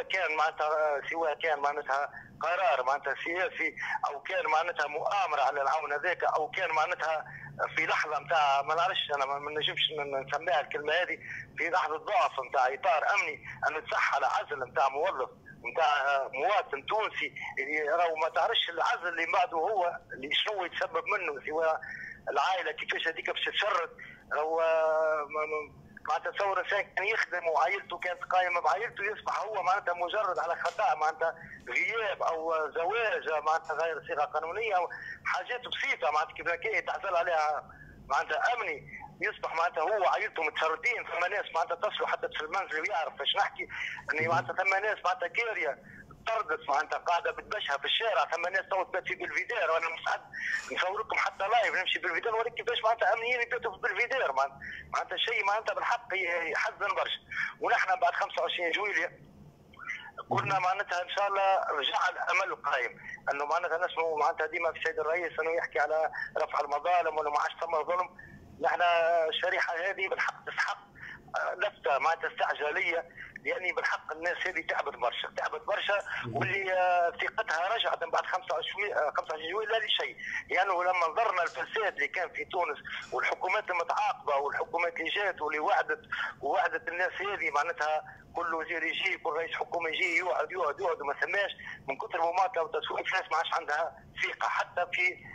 سواء كان معناتها قرار معناتها سياسي او كان معناتها مؤامره على العون هذاك او كان معناتها في لحظه نتاع ما نعرفش انا ما نجمش نسميها الكلمه هذه، في لحظه ضعف نتاع اطار امني ان تصح على عزل نتاع موظف نتاع مواطن تونسي اللي راهو ما تعرفش العزل اللي بعده هو اللي شنو يتسبب منه، سواء العائله كيفاش هذيك باش تتشرد. راهو معناتها تصور انسان كان يخدم وعائلته كانت قايمه بعائلته يصبح هو معناتها مجرد على خطا معناتها غياب او زواج معناتها غير صيغه قانونيه او حاجات بسيطه معناتها كيف هكا تعزل عليها معناتها امني، يصبح معناتها هو وعائلته متشردين. ثم ناس معناتها تصلوا حتى في المنزل ويعرف ايش نحكي، اني معناتها ثم ناس معناتها كاريه طردت معناتها قاعده بتبشها في الشارع، ثم ناس تو تبات في بالفيدير، وانا مستعد نصور لكم حتى لايف نمشي بالفيدير نوريك كيفاش معناتها امنيين يباتوا في بالفيدير، معناتها شيء معناتها بالحق يحزن برشا. ونحن بعد 25 جويلية قلنا معناتها ان شاء الله رجع الامل قائم، انه معناتها نسمعوا معناتها ديما في السيد الرئيس انه يحكي على رفع المظالم ولا ما عادش ثم ظلم. نحن الشريحه هذه بالحق تسحق لفته معناتها استعجاليه، لاني بالحق الناس هذه تعبت برشا واللي ثقتها رجعت من بعد 25 جويلية لا لشيء، لانه لما نظرنا الفساد اللي كان في تونس والحكومات المتعاقبه والحكومات اللي جات واللي وعدت الناس هذه معناتها كل وزير يجي كل رئيس حكومه يجي يقعد وما سماش من كثر مماطله وتسويق، الناس ما عادش عندها ثقه حتى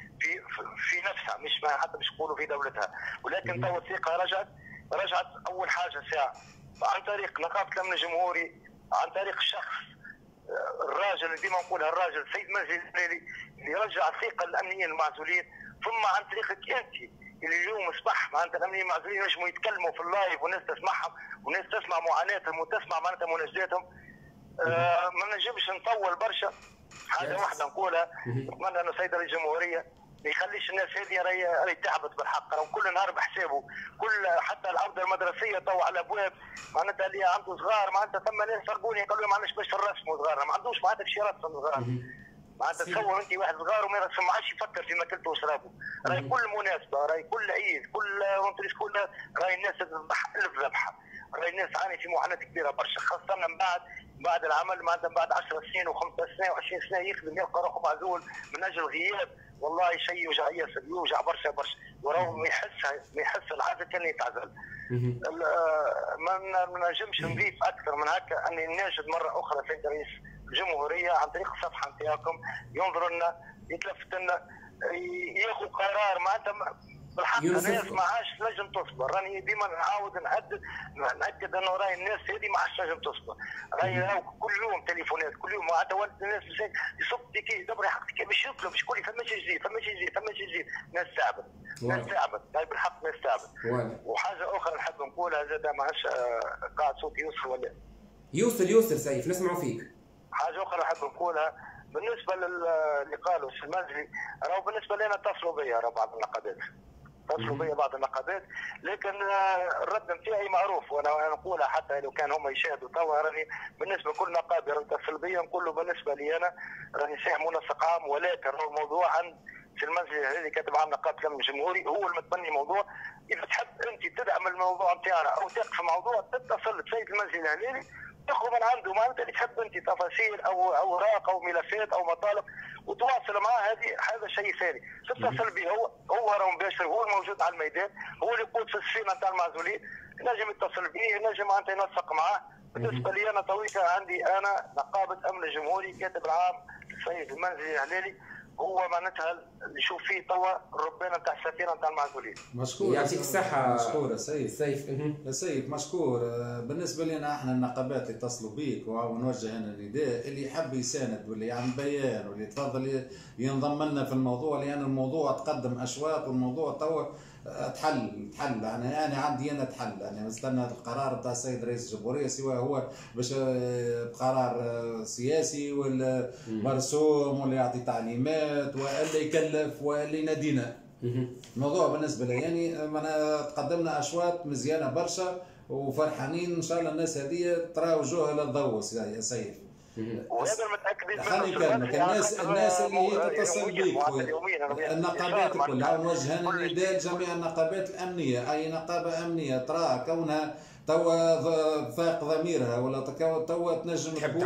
في نفسها، مش حتى مش يقولوا في دولتها. ولكن تو الثقه رجعت اول حاجه ساعه عن طريق نقابه الامن الجمهوري، عن طريق الشخص الراجل اللي ديما نقولها الراجل السيد مازن الهلالي اللي رجع الثقه للامنيين المعزولين، ثم عن طريقك انت اللي اليوم اصبح معناتها الامنيين المعزولين ينجموا يتكلموا في اللايف والناس تسمعهم والناس تسمع معاناتهم وتسمع معناتها مناشداتهم. ما نجمش نطول برشا. حاجه واحده نقولها، نتمنى انه السيد رئيس الجمهوريه ما يخليش الناس هذه راهي تعبت بالحق، راهو كل نهار بحسابه، كل حتى العوده المدرسيه تو على الابواب، معناتها اللي عنده صغار معناتها ثم ناس سرقوني قالوا لي ما عندناش باش نرسموا صغار، ما عندوش معناتها باش يرسم صغار. معناتها تصور انت واحد صغار وما يرسم، ما عادش يفكر في ماكلته وشرابه، راهي كل مناسبه، راهي كل عيد، كل رونتري سكول راهي الناس تذبح 1000 ذبحه، راهي الناس تعاني في معاناه كبيره برشا، خاصه من بعد العمل، معناتها بعد 10 سنين و5 سنين و20 سنه يخدم يلقى روحه معزول من اجل غياب، والله شيء يوجع ياسر، يوجع برشا برشا، وراهو ما يحس العزل كان يتعزل. ما نجمش نضيف اكثر من هكا، اني ناشد مره اخرى سيد رئيس الجمهوريه عن طريق الصفحه نتاعكم ينظر لنا، يتلفت لنا، ياخذ قرار معناتها بالحق. الناس ما عادش نجم تصبر، راني ديما نعاود ناكد انه راهي الناس هذه ما عادش نجم تصبر، راهي كل يوم تليفونات، كل يوم معناتها ولد الناس يصب كي دبري حقك باش يطلب باش يقول لي فماش جديد فماش جديد فماش جديد، ناس تعبت ناس تعبت، راهي بالحق ناس تعبت. وحاجه اخرى نحب نقولها زاد، معلش قاعد صوتي يوصل ولا يوصل سيف نسمعوا فيك. حاجه اخرى نحب نقولها بالنسبه اللي قالوا السي المنزلي، راهو بالنسبه لنا اتصلوا بيا بعض النقابات، اتصلوا بيا بعض النقابات، لكن الرد نتاعي معروف، وانا نقولها حتى لو كان هم يشاهدوا توا، راني بالنسبه كل نقابه يتصل بيا نقول له بالنسبه لي انا راني صحيح منسق عام، ولكن الموضوع عند السي المنزلي الذي كاتب عام نقابه الامن الجمهوري هو المتبني موضوع. اذا تحب انت تدعم الموضوع نتاعنا او تقف في موضوع، تتصل بسيد المنزلي الهلالي تاخذ من عنده معناتها اللي تحب انت تفاصيل او اوراق او ملفات او مطالب وتواصل معاه، هذا شيء ثاني. تتصل به هو راه مباشر، هو الموجود على الميدان، هو اللي يقود في السفينه نتاع المعزولين، نجم يتصل به، نجم معناتها ينسق معاه. بالنسبه لي انا تويكا عندي انا نقابه امن الجمهوري كاتب العام السيد المنزلي الهلالي، هو معناتها اللي يشوف فيه توا الربانه نتاع السفينه نتاع المعزولين. مشكور، يعطيك الصحه. مشكور سيف مشكور. بالنسبه لنا احنا النقابات يتصلوا بيك ونوجه هنا نداء، اللي يحب يساند واللي يعمل بيان واللي يتفضل ينضم لنا في الموضوع، لان الموضوع تقدم اشواط والموضوع توا تحل يعني انا عندي انا تحل، يعني نستنى القرار بتاع السيد رئيس الجمهوريه، سواء هو باش قرار سياسي ولا مرسوم ولا يعطي تعليمات ولا يكلف ولا ينادينا. الموضوع بالنسبه لي يعني تقدمنا اشواط مزيانه برشا وفرحانين، ان شاء الله الناس هذه ترى وجوهها للضوء يا سيف. وهذا المتاكدين خليني نكلمك، الناس اللي هي تتصل بيك النقابات كلها، وجهنا نداء لجميع النقابات الامنيه، اي نقابه امنيه ترى كونها توا فاق ضميرها ولا توا تنجم تكون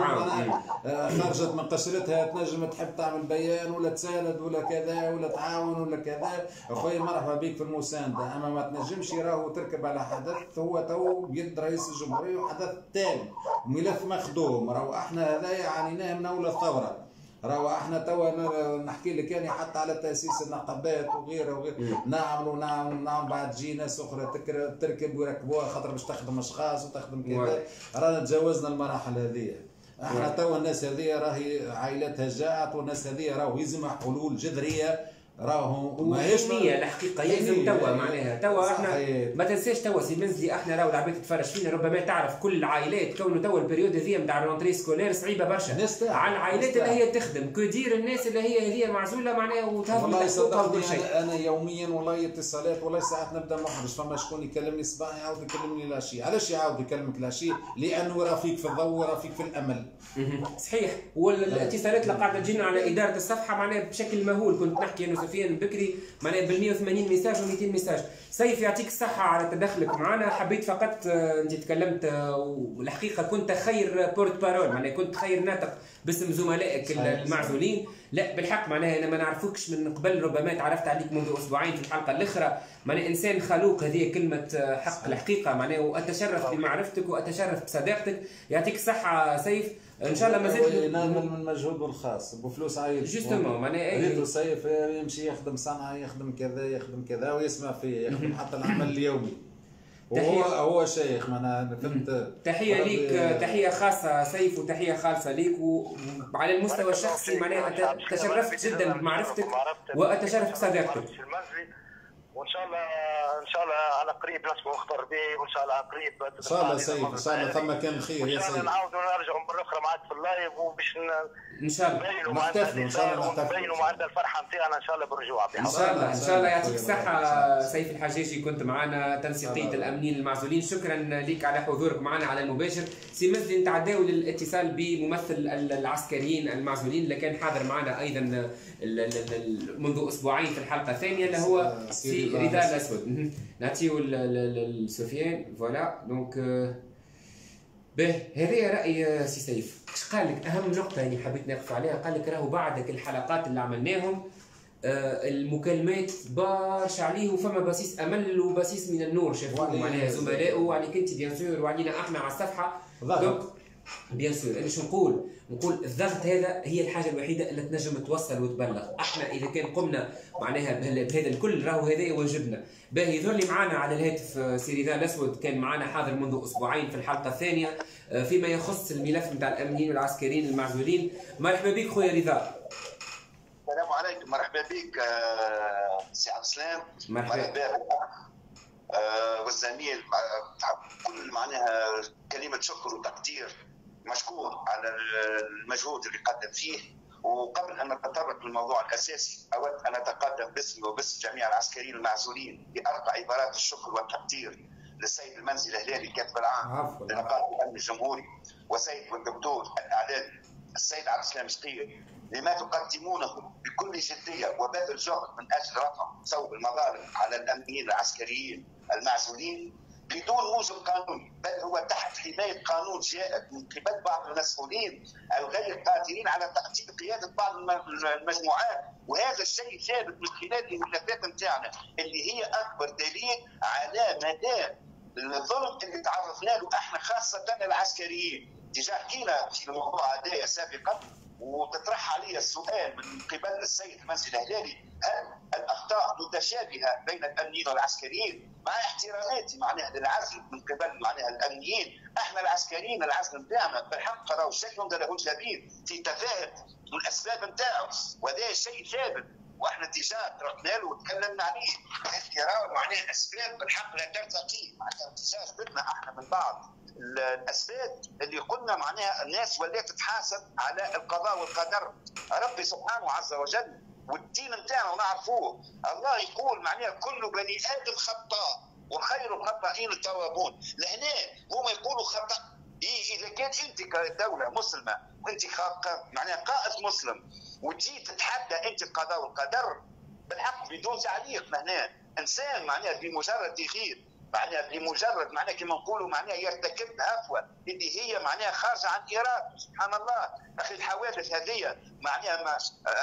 خرجت من قشرتها، تنجم تحب تعمل بيان ولا تساند ولا كذا ولا تعاون ولا كذا، اخويا مرحبا بك في المسانده، اما ما تنجمش راهو تركب على حدث هو تو بيد رئيس الجمهوريه وحدث تام ملف مخدوم، راهو احنا هذايا عانيناه من اول الثوره، راهو احنا توا نحكي لك يعني حتى على تاسيس النقابات وغيره نعم بعد تجي ناس اخرى تركب ويركبوها خاطر باش تخدم اشخاص وتخدم كذا، رانا تجاوزنا المراحل هذه. احنا توا الناس هذه راهي عائلتها جاءت، والناس هذه راهو يلزمها حلول جذريه، راهو ماهيش نية الحقيقة يلزم توا معناها توا احنا ما تنساش توا سي منزلي احنا راهو العباد تتفرج فينا، ربما تعرف كل العائلات كونه توا البريود هذيا نتاع الرونتري سكولير صعيبة برشا على العائلات اللي هي تخدم، كدير الناس اللي هي معزولة معناها وتهرب والله صدقني انا يوميا والله اتصالات، والله ساعات نبدا محرج، فما شكون يكلمني الصباح يعاود يكلمني العشي، علاش يعاود يكلمك العشي؟ لانه راه فيك في الضوء وراه فيك في الامل. صحيح، والاتصالات اللي قاعده تجينا على اداره الصفحه معناها بشكل مهول، كنت نحكي انا سفيان بكري معناها بال 180 ميساج و 200 ميساج. سيف يعطيك الصحه على تدخلك معنا، حبيت فقط انت تكلمت والحقيقه كنت خير بورت بارول، معناها كنت خير ناطق باسم زملائك المعزولين. لا بالحق معناها انا ما نعرفكش من قبل، ربما تعرفت عليك منذ اسبوعين في الحلقه الاخرى، معناها انسان خلوق، هذه كلمه حق الحقيقه معناها، واتشرف بمعرفتك واتشرف بصداقتك. يعطيك الصحه سيف، ان شاء الله ما زلت ينال من مجهوده الخاص بفلوس عائلته جوستومون معناها ريتو سيف يمشي يخدم صنعه يخدم كذا ويسمع فيه، يخدم حتى العمل اليومي، هو شيخ معناها فهمت. تحيه ليك، تحيه خاصه سيف وتحيه خالصه ليك، وعلى المستوى الشخصي معناها تشرفت جدا بمعرفتك واتشرف بصداقتك. وان شاء الله ان شاء الله على قريب نسمعوا اخبار به، وان شاء الله على قريب ان شاء الله سيد، ان شاء الله ثم كان خير يا سيد. ان شاء الله نعاودوا نرجعوا مره اخرى معك في اللايف، وباش ان شاء الله نحتفلوا ان شاء الله نبينوا معنا الفرحه نتاعنا ان شاء الله بالرجوع. ان شاء الله ان شاء الله. يعطيك الصحه سيف الحجاجي، كنت معنا تنسيقيه الامنيين المعزولين. شكرا لك على حضورك معنا على المباشر. سي مزدي نتعداو للاتصال بممثل العسكريين المعزولين اللي كان حاضر معنا ايضا منذ اسبوعين في الحلقه الثانيه، اللي هو سي رضا الاسود. نعطيو لسفيان. فوالا دونك باهي، هذا راي سي سيف. اش قال لك اهم نقطه اللي حبيت نقف عليها؟ قال لك راهو بعدك الحلقات اللي عملناهم المكالمات برشا عليه، وفما باسيس امل وباسيس من النور شافوه معناها زملائه وعليك انت بيان سور وعلينا احنا على الصفحه. دونك بيان سور انا شو نقول الضغط هذا هي الحاجه الوحيده اللي تنجم توصل وتبلغ. احنا اذا كان قمنا معناها بهذا الكل راهو هذا واجبنا. باهي يظهر لي معنا على الهاتف سي رضا الاسود، كان معنا حاضر منذ اسبوعين في الحلقه الثانيه فيما يخص الملف نتاع الامنيين والعسكريين المعزولين. مرحبا بك خويا رضا. السلام عليكم. مرحبا بك سي عبد السلام. مرحبا والزميل كل معناها كلمه شكر وتقدير مشكور على المجهود اللي قدم فيه. وقبل ان نتطرق للموضوع الاساسي اود ان اتقدم باسمي وباسم جميع العسكريين المعزولين بارقى عبارات الشكر والتقدير للسيد المنزل الهلالي الكاتب العام لنقابه الامن الجمهوري، وسيد والدكتور الاعلامي السيد عبد السلام شقير لما تقدمونه بكل جديه وبذل جهد من اجل رفع ثوب المظالم على الامنيين العسكريين المعزولين بدون موجب قانوني، بل هو تحت حمايه قانون جاءت من قبل بعض المسؤولين الغير قادرين على تأتيب قياده بعض المجموعات. وهذا الشيء ثابت من خلال الملفات نتاعنا اللي هي اكبر دليل على مدى الظلم اللي تعرضنا له احنا خاصه العسكريين. ديجا حكينا في الموضوع هذا سابقا، وتطرح علي السؤال من قبل السيد المنزل الهلالي: هل الاخطاء متشابهه بين الامنيين والعسكريين؟ مع احتراماتي معناها للعزل من قبل معناها الامنيين، احنا العسكريين العزل نتاعنا بالحق راهو شيء له جبين في تفاهه الاسباب نتاعو، وهذا شيء ثابت واحنا ديجا تركنا له وتكلمنا عليه. راهو معناها اسباب بالحق لا ترتقي، معناها ديجا جبنا احنا من بعض الاسباب اللي قلنا معناها الناس ولات تتحاسب على القضاء والقدر. ربي سبحانه عز وجل والدين نتاعنا نعرفوه، الله يقول معناها كل بني ادم خطاء وخير الخطائين التوابون. لهنا هما يقولوا خطا. اذا كان انت كدوله مسلمه وانت معناها قائد مسلم وتجي تتحدى انت القضاء والقدر بالحق بدون تعليق، معناها انسان معناها بمجرد يغير معناها بمجرد معناها كما نقولوا معناها يرتكب هفوه اللي هي معناها خارجه عن ارادته. سبحان الله اخي، الحوادث هذه معناها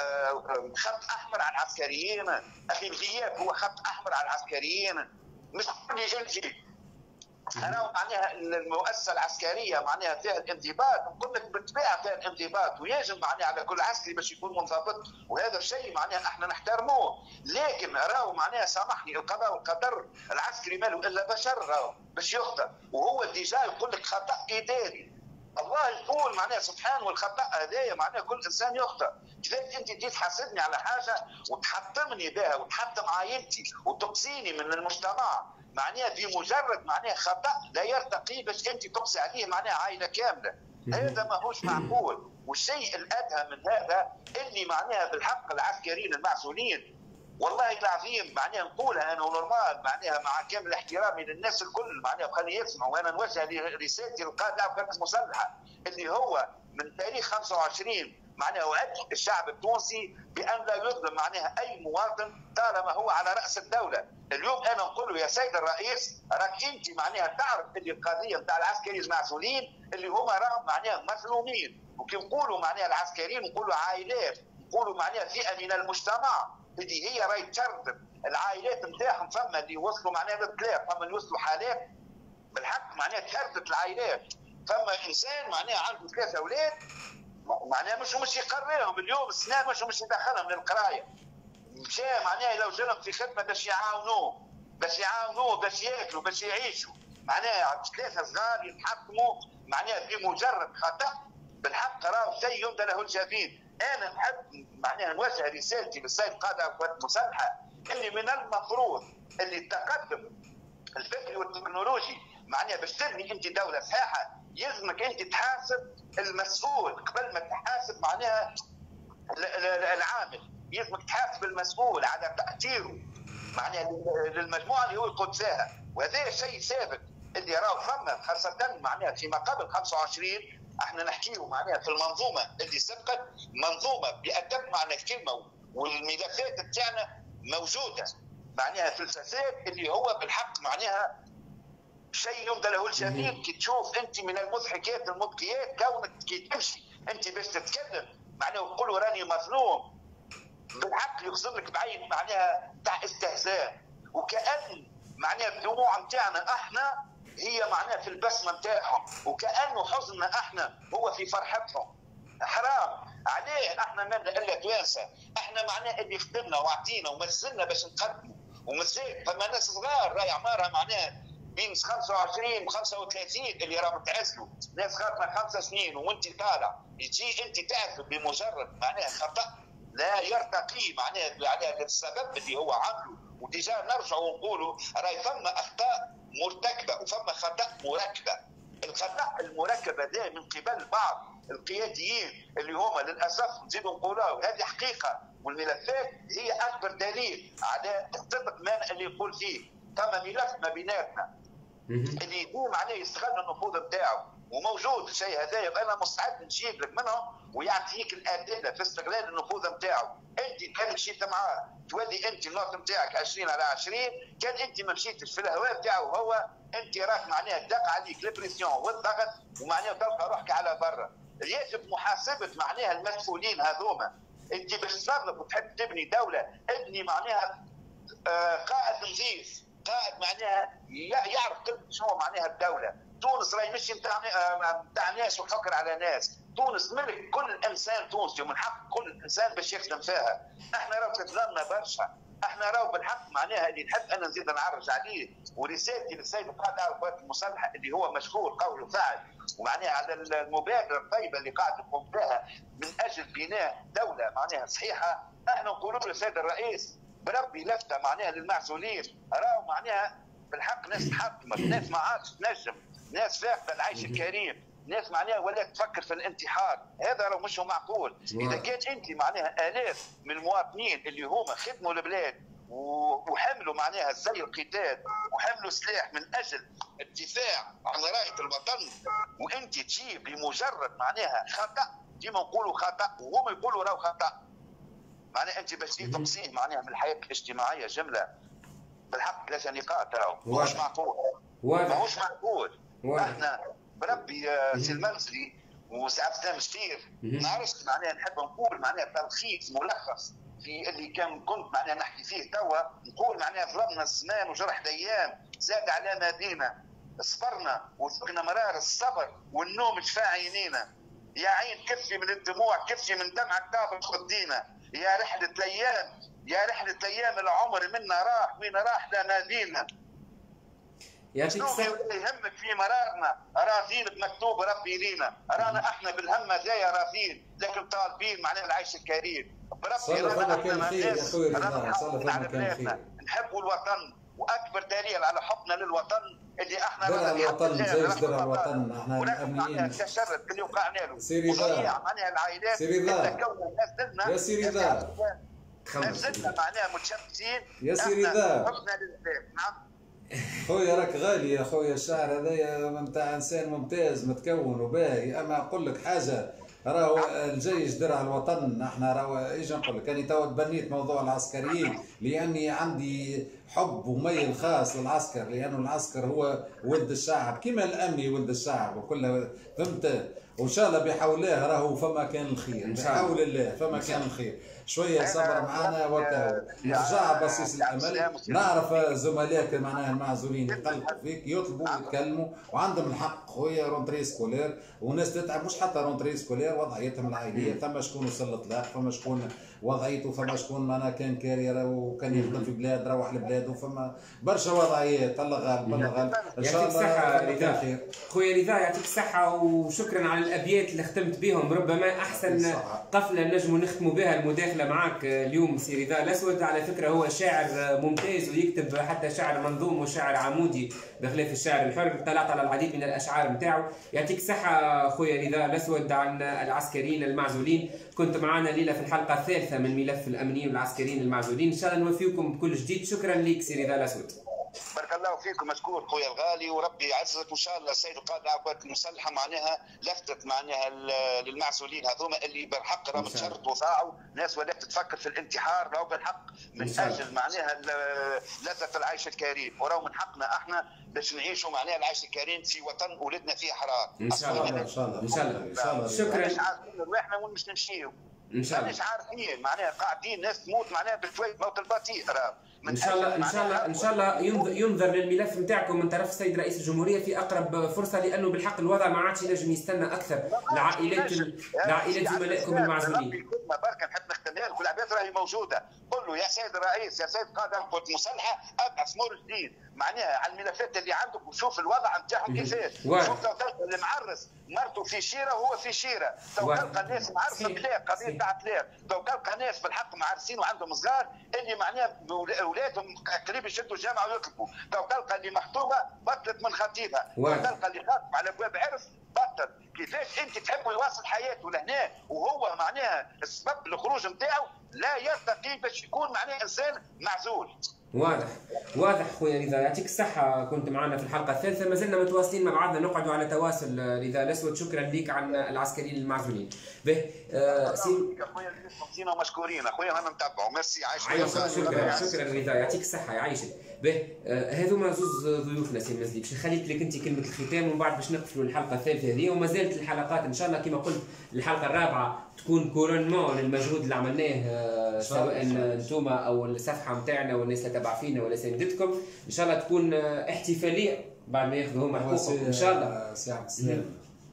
خط احمر على العسكريين. اخي الغياب هو خط احمر على العسكريين، مش اللي يجي انا معناها المؤسسه العسكريه معناها فيها الانضباط، نقول لك بالطبيعه فيها الانضباط ويجب معناها على كل عسكري باش يكون منضبط، وهذا الشيء معناها احنا نحترموه. لكن راهو معناها سامحني القضاء والقدر العسكري ماله الا بشر راهو باش يخطئ، وهو ديجا يقول لك خطا اداري. الله يقول معناها سبحانه والخطا هذايا معناها كل انسان يخطئ. كيفاش انت تجي تحاسبني على حاجه وتحطمني بها وتحطم عائلتي وتقصيني من المجتمع معناها بمجرد معناها خطا لا يرتقي باش انت تقصي عليه معناها عائله كامله. هذا ماهوش معقول. والشيء الادهى من هذا اللي معناها بالحق العسكريين المعزولين والله العظيم معناها نقولها انا نورمال معناها مع كامل احترامي للناس الكل معناها وخلي يسمعوا، وانا نوجه رسالتي للقائد القوات المسلحه اللي هو من تاريخ 25 معناها وعد الشعب التونسي بان لا يظلم معناها اي مواطن طالما هو على راس الدوله. اليوم انا نقول له يا سيد الرئيس راك انت معناها تعرف اللي القضيه نتاع العسكريين المعزولين اللي هما راهم معناها مظلومين، وكي نقولوا معناها العسكريين نقولوا عائلات، نقولوا معناها فئه من المجتمع اللي هي راهي تشرد العائلات نتاعهم، فما اللي وصلوا معناها للطلاق، فما اللي وصلوا حالات بالحق معناها تشردت العائلات. فما انسان معناها عنده 3 اولاد معناها مش يقررهم اليوم السنه مش يدخلهم للقرايه، مشى معناها لو جرب في خدمه باش يعاونوه باش ياكلوا باش يعيشوا، معناها 3 صغار يتحكموا معناها بمجرد خطا بالحق راهو شيء يمدى له الجبين. انا نحب معناها نوجه رسالتي للسيد قائد القوات المسلحه اللي من المفروض اللي التقدم الفكري والتكنولوجي معناها باش تبني انت دوله صحيحه يلزمك انت تحاسب المسؤول قبل ما تحاسب معناها العامل، يلزمك تحاسب المسؤول على تاثيره معناها للمجموعه اللي هو يقود فيها، وهذا شيء ثابت اللي راهو ثم خاصه معناها فيما قبل 25 احنا نحكيه معناها في المنظومه اللي سبقت منظومه بأدق معنى الكلمه، والملفات بتاعنا موجوده معناها في الفساد اللي هو بالحق معناها شيء يمدى له الجميل. كي تشوف انت من المضحكات المبكيات كونك كي تمشي انت باش تتكلم معناها وتقول راني مظلوم بالحق يخزن لك بعين معناها تاع استهزاء، وكأن معناها الدموع نتاعنا احنا هي معناها في البسمه نتاعهم، وكأنه حزننا احنا هو في فرحتهم. حرام عليه احنا ما الا توانسه، احنا معناها اللي خدمنا وعطينا ومازلنا باش نقدموا، ومازال فما ناس صغار راهي اعمارها معناها بين 25 و 35 اللي راهم تعزلوا، ناس خاطنا 5 سنين وانت طالع يجي انت تعزل بمجرد معناها خطا لا يرتقي معناها على السبب اللي هو عمله، وديجا نرجعوا ونقولوا راهي ثم اخطاء مرتكبه وثم خطا مركبه. الخطا المركبه ذا من قبل بعض القياديين اللي هما للاسف نزيدوا نقولوا هذه حقيقه، والملفات هي اكبر دليل على الصدق ما اللي يقول فيه. ثم ملف ما بيناتنا اللي يقوم معناه يستغل النفوذ نتاعو وموجود الشيء هذا، انا مستعد نجيب لك منهم ويعطيك الادله في استغلال النفوذ نتاعو. انت كان مشيت معاه تولي انت النقط نتاعك 20 على 20، كان انت ما مشيتش في الهواء نتاعو هو انت راك معناها دق عليك البريسيون والضغط ومعناها تلقى روحك على برا. يجب محاسبه معناها المسؤولين هذوما. انت باش تصرف وتحب تبني دوله ابني معناها قائد نظيف، قائد معناها يعرف شنو معناها الدوله. تونس راهي مش نتاع ناس وحكر على ناس، تونس ملك كل انسان تونسي ومن حق كل انسان باش يخدم فيها. احنا راهو تظلمنا برشا، احنا راهو بالحق معناها اللي نحب انا نزيد نعرج عليه ورسالتي للسيد القائد على القوات المسلحه اللي هو مشكور قول وفعل ومعناها على المبادره الطيبه اللي قاعد تقوم بها من اجل بناء دوله معناها صحيحه. احنا نقولوا للسيد الرئيس بربي لفته معناها للمعزولين، راهو معناها بالحق ناس تحطمت، ناس ما عادش تنجم، ناس فاقده العيش الكريم، ناس معناها ولا تفكر في الانتحار. هذا راه مش معقول. اذا كانت انت معناها الاف من المواطنين اللي هما خدموا البلاد وحملوا معناها زي القتال وحملوا سلاح من اجل الدفاع عن رايه الوطن، وانت تجي بمجرد معناها خطا، ديما نقولوا خطا وهم يقولوا راهو خطا، معناها انت باش تجي تقصيه معناها من الحياه الاجتماعيه جمله بالحق ثلاثه نقاط راهو مش معقول. ماهوش معقول. احنا بربي سي المنزلي وسعد سلام الشير نعرفش معناها نحب نقول معناها تلخيص ملخص في اللي كنت معناها نحكي فيه توا، نقول معناها ظلمنا الزمان وجرح الايام زاد على مدينه، صبرنا وذقنا مرار الصبر والنوم شفاع عينينا، يا عين كفي من الدموع كفي من دمعك طابت خدينا، يا رحله الايام يا رحله ايام العمر منا راح وين راح لا نادينا. شنو يهمك في مرارنا؟ راضين بمكتوب ربي لينا، رانا احنا بالهم هذايا راضين لكن طالبين معناها العيش الكريم. بربي رانا احنا ناس نحبوا الوطن، واكبر دليل على حبنا للوطن اللي احنا درع الوطن زي درع الوطن احنا الامنيين تشرد اللي وقعنا له سيري ذا معناها العائلات سيري ذا يا سيري ذا نزلنا معناها متشمسين يا سيري ذا حبنا لله. نعم خويا راك غالي يا خويا، الشعر هذايا نتاع انسان ممتاز متكون وباهي، اما نقول لك حاجه راهو الجيش درع الوطن. احنا راهو ايش نقول لك، انا تو تبنيت موضوع العسكريين لاني عندي حب وميل خاص للعسكر، لانه العسكر هو ولد الشعب كما الامني ولد الشعب وكله، فهمت؟ وان شاء الله بحول الله راهو فما كان الخير، بحول الله فما كان الخير. شويه صبر معنا وكاو نرجع بصيص الامل. نعرف زملائك معناها المعزولين يقلقوا فيك يطلبوا يتكلموا وعندهم الحق خويا، رونتري سكولير وناس تتعب، مش حتى رونتري سكولير وضعيتهم العائليه، ثم شكون وصل الاطلاق، ثم شكون وضعيته، فما شكون معناها كان كارير وكان يخدم في بلاد روح لبلاد، وفما برشا وضعيات. الله غالب الله غالب ان شاء الله يعطيك خير. خويا رضا يعطيك الصحة وشكرا على الأبيات اللي ختمت بهم. ربما أحسن قفلة نجموا نختموا بها المداخلة معك اليوم سي رضا الأسود. على فكرة هو شاعر ممتاز ويكتب حتى شعر منظوم وشعر عمودي بخلاف الشعر الحر. اطلعت على العديد من الأشعار نتاعو. يعطيك الصحة خويا رضا الأسود عن العسكريين المعزولين. كنت معنا ليلة في الحلقة الثالثة من ملف الأمنيين والعسكريين المعزولين. إن شاء الله نوفيكم بكل جديد. شكرا لك سي رضا الأسود. بارك الله فيكم، مشكور خويا الغالي، وربي يعزك. وان شاء الله السيد القائد القوات المسلحه معناها لفتت معناها للمعزولين هذوما اللي بالحق راهم تشردوا وضاعوا، ناس ولات تفكر في الانتحار راهو بالحق من اجل معناها لذه العيش الكريم، وراهو من حقنا احنا باش نعيشوا معناها العيش الكريم في وطن ولدنا فيه حرار. ان شاء الله ان شاء الله ان شاء الله. شكرا. مش عارفين رواحنا وين باش نمشيو ان شاء الله. مش عارفين معناها قاعدين ناس تموت معناها بشويه موت البطيء راه. ان شاء الله ان شاء الله ان شاء الله ينظر للملف نتاعكم من طرف السيد رئيس الجمهوريه في اقرب فرصه، لانه بالحق الوضع ما عادش ينجم يستنى اكثر لعائلات زملائكم المعزولين. بركه نحب نختمها لك، والعباد راهي موجوده. قل له يا سيد الرئيس يا سيد قائد القوات المسلحه ابعث نور جديد معناها على الملفات اللي عندك وشوف الوضع نتاعهم كيفاش. شوف لو تلقى اللي معرس مرته في شيره وهو في شيره، لو تلقى الناس معرسه طلاق قضيه تاع طلاق، لو تلقى ناس بالحق معرسين وعندهم صغار اللي معناها اولادهم قريب يشدوا الجامعه ويطلبوا، لو تلقى اللي مخطوبه بطلت من خطيبها، لو تلقى اللي خاطب على ابواب عرس بطل. كيفاش انت تحب يواصل حياته لهنا وهو معناها السبب الخروج نتاعو لا يرتقي باش يكون معناها انسان معزول. واضح خويا رضا، يعطيك الصحة. كنت معنا في الحلقة الثالثة، ما زلنا متواصلين مع بعضنا، نقعدوا على تواصل. رضا الأسود شكرا لك عن العسكريين المعزولين. به خويا مشكورين اخويا، انا نتبعوا. ميرسي عايش. شكرا رضا يعطيك الصحة يعيشك. به هذوما زوز ضيوفنا سي مزلي، باش نخليك لك انت كلمة الختام ومن بعد باش نقفلوا الحلقة الثالثة هذه. وما زالت الحلقات ان شاء الله كما قلت الحلقة الرابعة تكون كورونمون للمجهود اللي عملناه، سواء انتم او الصفحة نتاعنا والناس اللي تبع فينا ولا ساندتكم. ان شاء الله تكون احتفالية بعد ما ياخذوا هما حقوقهم ان شاء الله. سي عبد السلام،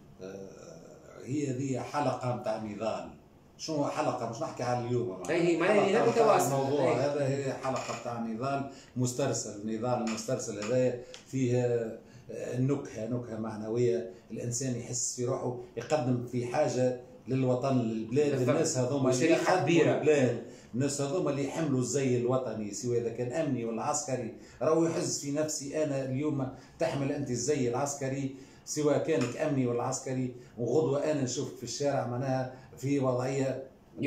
هي ذي حلقة نتاع نضال. شنو حلقة مش نحكي على اليوم، هي معناها متواصل. الموضوع هذا هي حلقة تاع نضال مسترسل. النضال المسترسل هذا فيه نكهة معنوية، الإنسان يحس في روحه يقدم في حاجة للوطن للبلاد. الناس هذوما اللي يحبوا البلاد، الناس هذوما اللي يحملوا الزي الوطني سواء اذا كان امني ولا عسكري، راهو يحس في نفسي انا اليوم تحمل انت الزي العسكري سواء كانك امني ولا عسكري، وغدوه انا نشوفك في الشارع معناها في وضعيه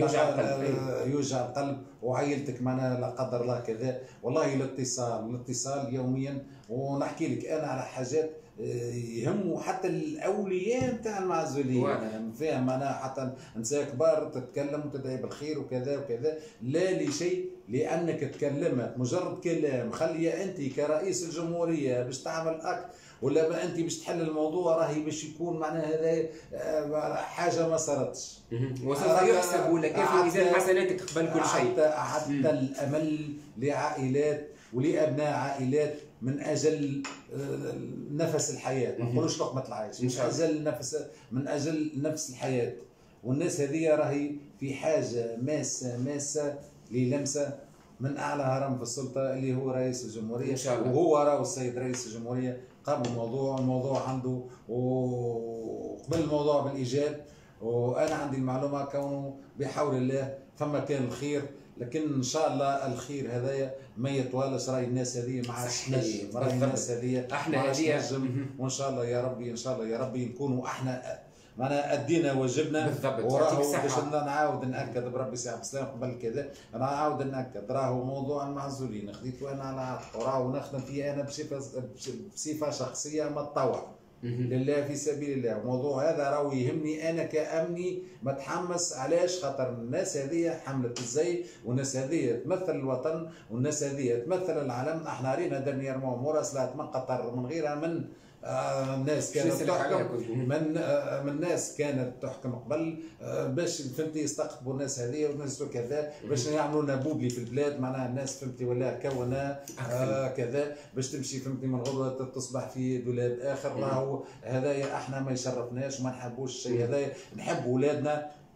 يوجع القلب وعائلتك معناها لا قدر الله كذا. والله الاتصال يوميا، ونحكي لك انا على حاجات يهموا حتى الاولياء نتاع المعزولين. فاهم معناها حتى نساء كبار تتكلم وتدعي بالخير وكذا وكذا، لا لشيء لانك تكلمت مجرد كلام. خلي انت كرئيس الجمهوريه باش تعمل اكت ولا انت باش تحل الموضوع راهي باش يكون معناها هذا حاجه ما صارتش وسوف يحسب ولا كيف ميزان حسناتك قبل كل شيء. حتى الامل لعائلات ولابناء عائلات من اجل نفس الحياه، ما نقولوش لقمه العيش، من اجل نفس الحياه. والناس هذه راهي في حاجه ماسه للمسه من اعلى هرم في السلطه اللي هو رئيس الجمهوريه، وهو راهو السيد رئيس الجمهوريه قام الموضوع عنده وقبل الموضوع بالايجاب. وانا عندي المعلومه كونه بحول الله فما كان الخير، لكن ان شاء الله الخير هذايا ما يطولش. راهي الناس هذه ما عادش تنجم، راهي الناس هذه احنا هذه وان شاء الله يا ربي ان شاء الله يا ربي نكونوا احنا معناها ادينا واجبنا. وراهو باش نعاود ناكد بربي سي عبد السلام قبل كذا، انا نعاود ناكد راهو موضوع المعزولين خذيته انا على عاتق، وراهو نخدم فيه انا بصفه شخصيه متطوع لله في سبيل الله. الموضوع هذا راهو يهمني انا كامني متحمس. علاش؟ خاطر الناس هذه حملت الزي، والناس هذه تمثل الوطن، والناس هذه تمثل العالم. احنا رينا دنييرمون مراسلات من قطر من غيرها من الناس كانت تحكم من ناس كانت تحكم قبل باش فهمتي يستقطبوا الناس هذه والناس كذا باش يعملوا لنا بوبلي في البلاد. معناها الناس فهمتي ولا كونا كذا باش تمشي فهمتي من غدوه تصبح في دولاب اخر. راهو هذايا احنا ما يشرفناش وما نحبوش الشيء هذايا. نحب اولادنا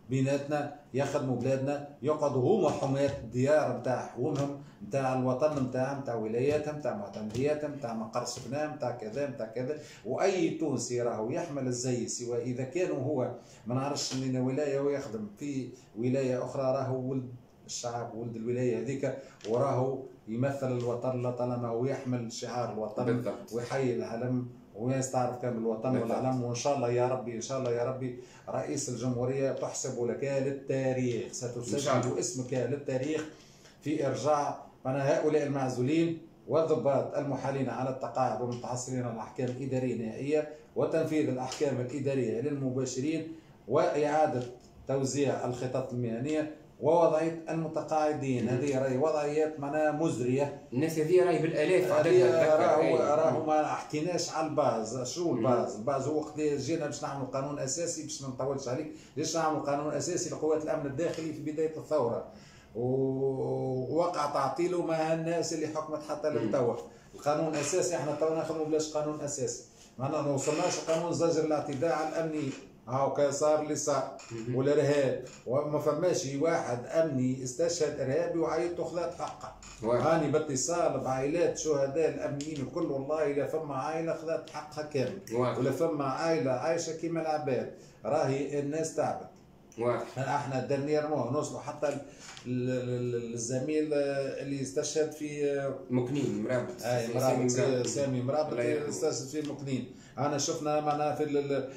بيناتنا، يخدموا بلادنا، يقعدوا هما حماة الديار نتاع حكومهم، نتاع الوطن نتاعهم، نتاع ولاياتهم، نتاع معتمدياتهم، نتاع مقر سكنهم، نتاع كذا نتاع كذا. واي تونسي راهو يحمل الزي، سواء اذا كانوا هو ما نعرفش من ولايه ويخدم في ولايه اخرى، راهو ولد الشعب، ولد الولايه هذيك، وراهو يمثل الوطن لطالما هو يحمل شعار الوطن بالضبط. ويحيي العلم والناس كامل الوطن والعلم. وان شاء الله يا ربي، ان شاء الله يا ربي رئيس الجمهوريه تحسب لك للتاريخ، ستسجل اسمك للتاريخ في ارجاع هؤلاء المعزولين والضباط المحالين على التقاعد والمتحصلين على الاحكام الاداريه النهائيه، وتنفيذ الاحكام الاداريه للمباشرين، واعاده توزيع الخطط المهنيه، ووضعيه المتقاعدين. هذه راهي وضعيات مزريه. الناس هذه راهي بالالاف عددها. راهو ما حكيناش على الباز. شنو الباز؟ الباز هو وقت جينا باش نعملوا قانون اساسي، باش ما نطولش عليك، ليش نعملوا قانون اساسي لقوات الامن الداخلي في بدايه الثوره، ووقع تعطيله مع الناس اللي حكمت حتى للتو. القانون الاساسي احنا تو نخدموا بلاش قانون اساسي، معناها ما وصلناش قانون زجر الاعتداء على الامني. هاو صار اللي صار والارهاب، وما فماش واحد امني استشهد ارهابي وعائلته خذت حقها. هاني باتصال بعائلات شهداء الامنيين الكل، والله لا فما عائله خذت حقها كامل، ولا فما عائله عايشه كيما العباد. راهي الناس تعبت. احنا دنيرمون نوصلوا حتى الزميل اللي استشهد في مكنين مرابط، سامي مرابط استشهد في مكنين. انا شفنا معنا في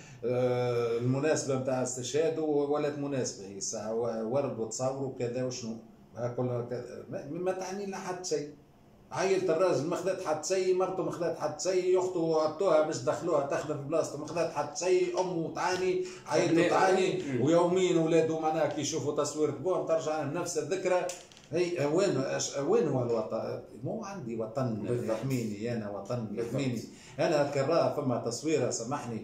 المناسبه نتاع استشهاده، ولات مناسبه هي الساعه ورد وتصوروا كذا وشنو كلها ما تعني لنا حتى شيء. عائلة الراجل ما خذات حتى شيء، مرته ما خذات حتى شيء، اخته عطوها باش دخلوها تخدم في بلاصته ما خذات حتى شيء، امه تعاني، عائلته تعاني، ويوميا اولاده معناها كي يشوفوا تصوير بون ترجع لهم نفس الذكرى. هي وين هو الوطن؟ مو عندي وطن يحميني، انا وطن يحميني. انا كراه فما تصويره، سامحني،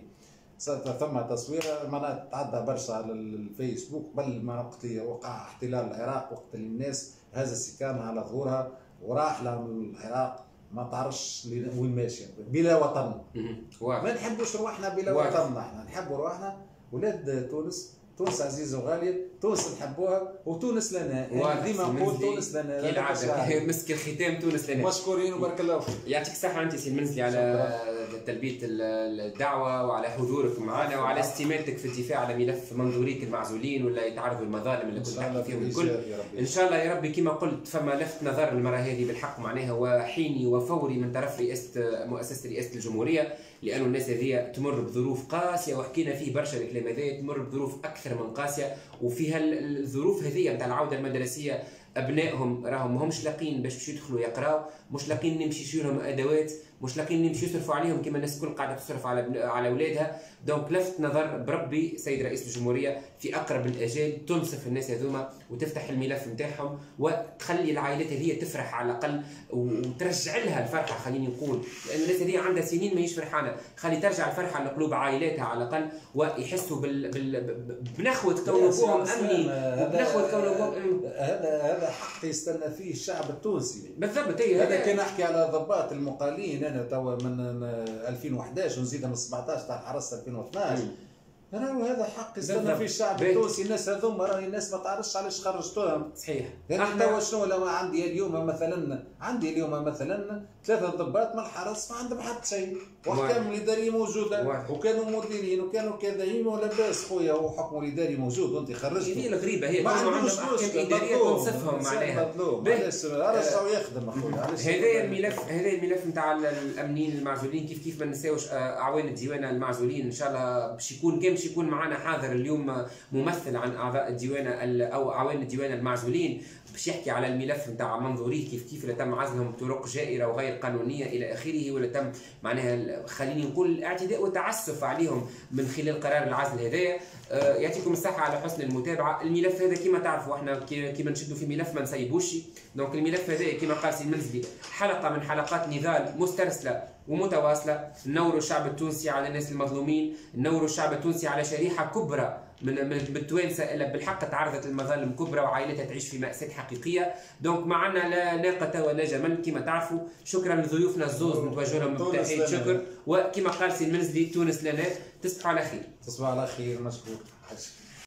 ثم تصويره معناها تعدى برشا على الفيسبوك قبل ما وقت وقع احتلال العراق، وقت اللي الناس هز السكان على ظهورها وراح للعراق ما تعرفش وين ماشيه بلا وطن. ما نحبوش روحنا بلا وطن، احنا نحبوا روحنا ولاد تونس. تونس عزيزه وغاليه، تونس نحبوها وتونس لنا. ديما نقول تونس لنا كالعاده. مسك الختام تونس لنا. مشكورين وبارك الله فيك. يعطيك الصحه انت سي المنزلي على تلبيه الدعوه وعلى حضورك معنا وعلى استماتتك في الدفاع على ملف منظوريك المعزولين ولا يتعرضوا المظالم اللي كنت تحكي فيهم الكل. ان شاء الله يا ربي كما قلت فما لفت نظر المره هذه بالحق معناها وحيني وفوري من طرف مؤسسه رئاسه الجمهوريه، لأن الناس هذه تمر بظروف قاسية، وحكينا فيه برشا الكلام هذا، تمر بظروف أكثر من قاسية. وفي الظروف هذه نتاع العودة المدرسية أبنائهم راهم ماهمش لاقين باش يدخلوا يقراوا، مش لاقين نمشي يشريوا لهم أدوات، مش لاقين نمشي يصرفوا عليهم كما الناس الكل قاعدة تصرف على أولادها. دونك لفت نظر بربي سيد رئيس الجمهورية في أقرب الأجال تنصف الناس هذوما وتفتح الملف نتاعهم وتخلي العائلات هذه تفرح على الأقل وترجع لها الفرحة. خليني نقول لأن الناس هذه عندها سنين ماهيش فرحانة، خلي ترجع الفرحة لقلوب عائلاتها على الأقل ويحسوا بنخوة كون أبوهم أمني وبنخوة كون أبوهم. هذا حق يستنى فيه الشعب التونسي بالضبط. هذا كان نحكي على ضباط المقالين انا توا من 2011 ونزيد من 17 تاع حراسه 2012. هذا حق يستنى فيه الشعب التونسي. الناس هذوما راهي الناس ما تعرفش علاش خرجتوهم. صحيح. يعني توا شنو لو عندي اليوم مثلا 3 ضباط من الحرس ما عندهم حتى شيء، واحكام الاداريه موجوده وكانوا مديرين وكانوا كذاين ولا باس خويا، وحكم الاداري موجود وانت خرجت. هي الغريبه هي ما عندهم احكام اداريه تنصفهم معناها. معليش رجعوا يخدم اخويا. هذا الملف نتاع الامنيين المعزولين كيف ما نساوش اعوان الديوان المعزولين. ان شاء الله باش يكون معنا حاضر اليوم ممثل عن اعضاء الديوان او اعوان الديوان المعزولين باش يحكي على الملف نتاع منظوريه كيف تم عزلهم بطرق جائره وغير قانونيه الى اخره، ولا تم معناها خليني نقول الاعتداء والتعسف عليهم من خلال قرار العزل هذايا. يعطيكم الصحه على حسن المتابعه. الملف هذا كما تعرفوا احنا كيما نشدوا في ملف ما نسيبوش. دونك الملف هذا كما قال سي المنزلي حلقه من حلقات نضال مسترسله ومتواصله، نوروا الشعب التونسي على الناس المظلومين، نوروا الشعب التونسي على شريحه كبرى من التوانسه اللي بالحق تعرضت لمظالم كبرى وعائلتها تعيش في مأساة حقيقيه. دونك معنا لا ناقه ولا جمل كما تعرفوا. شكرا لضيوفنا الزوز نتوجه لهم بتحيه شكر، وكما قال سي المنزلي تونس لنا. تصبحوا على خير. تصبحوا على خير. مشكور.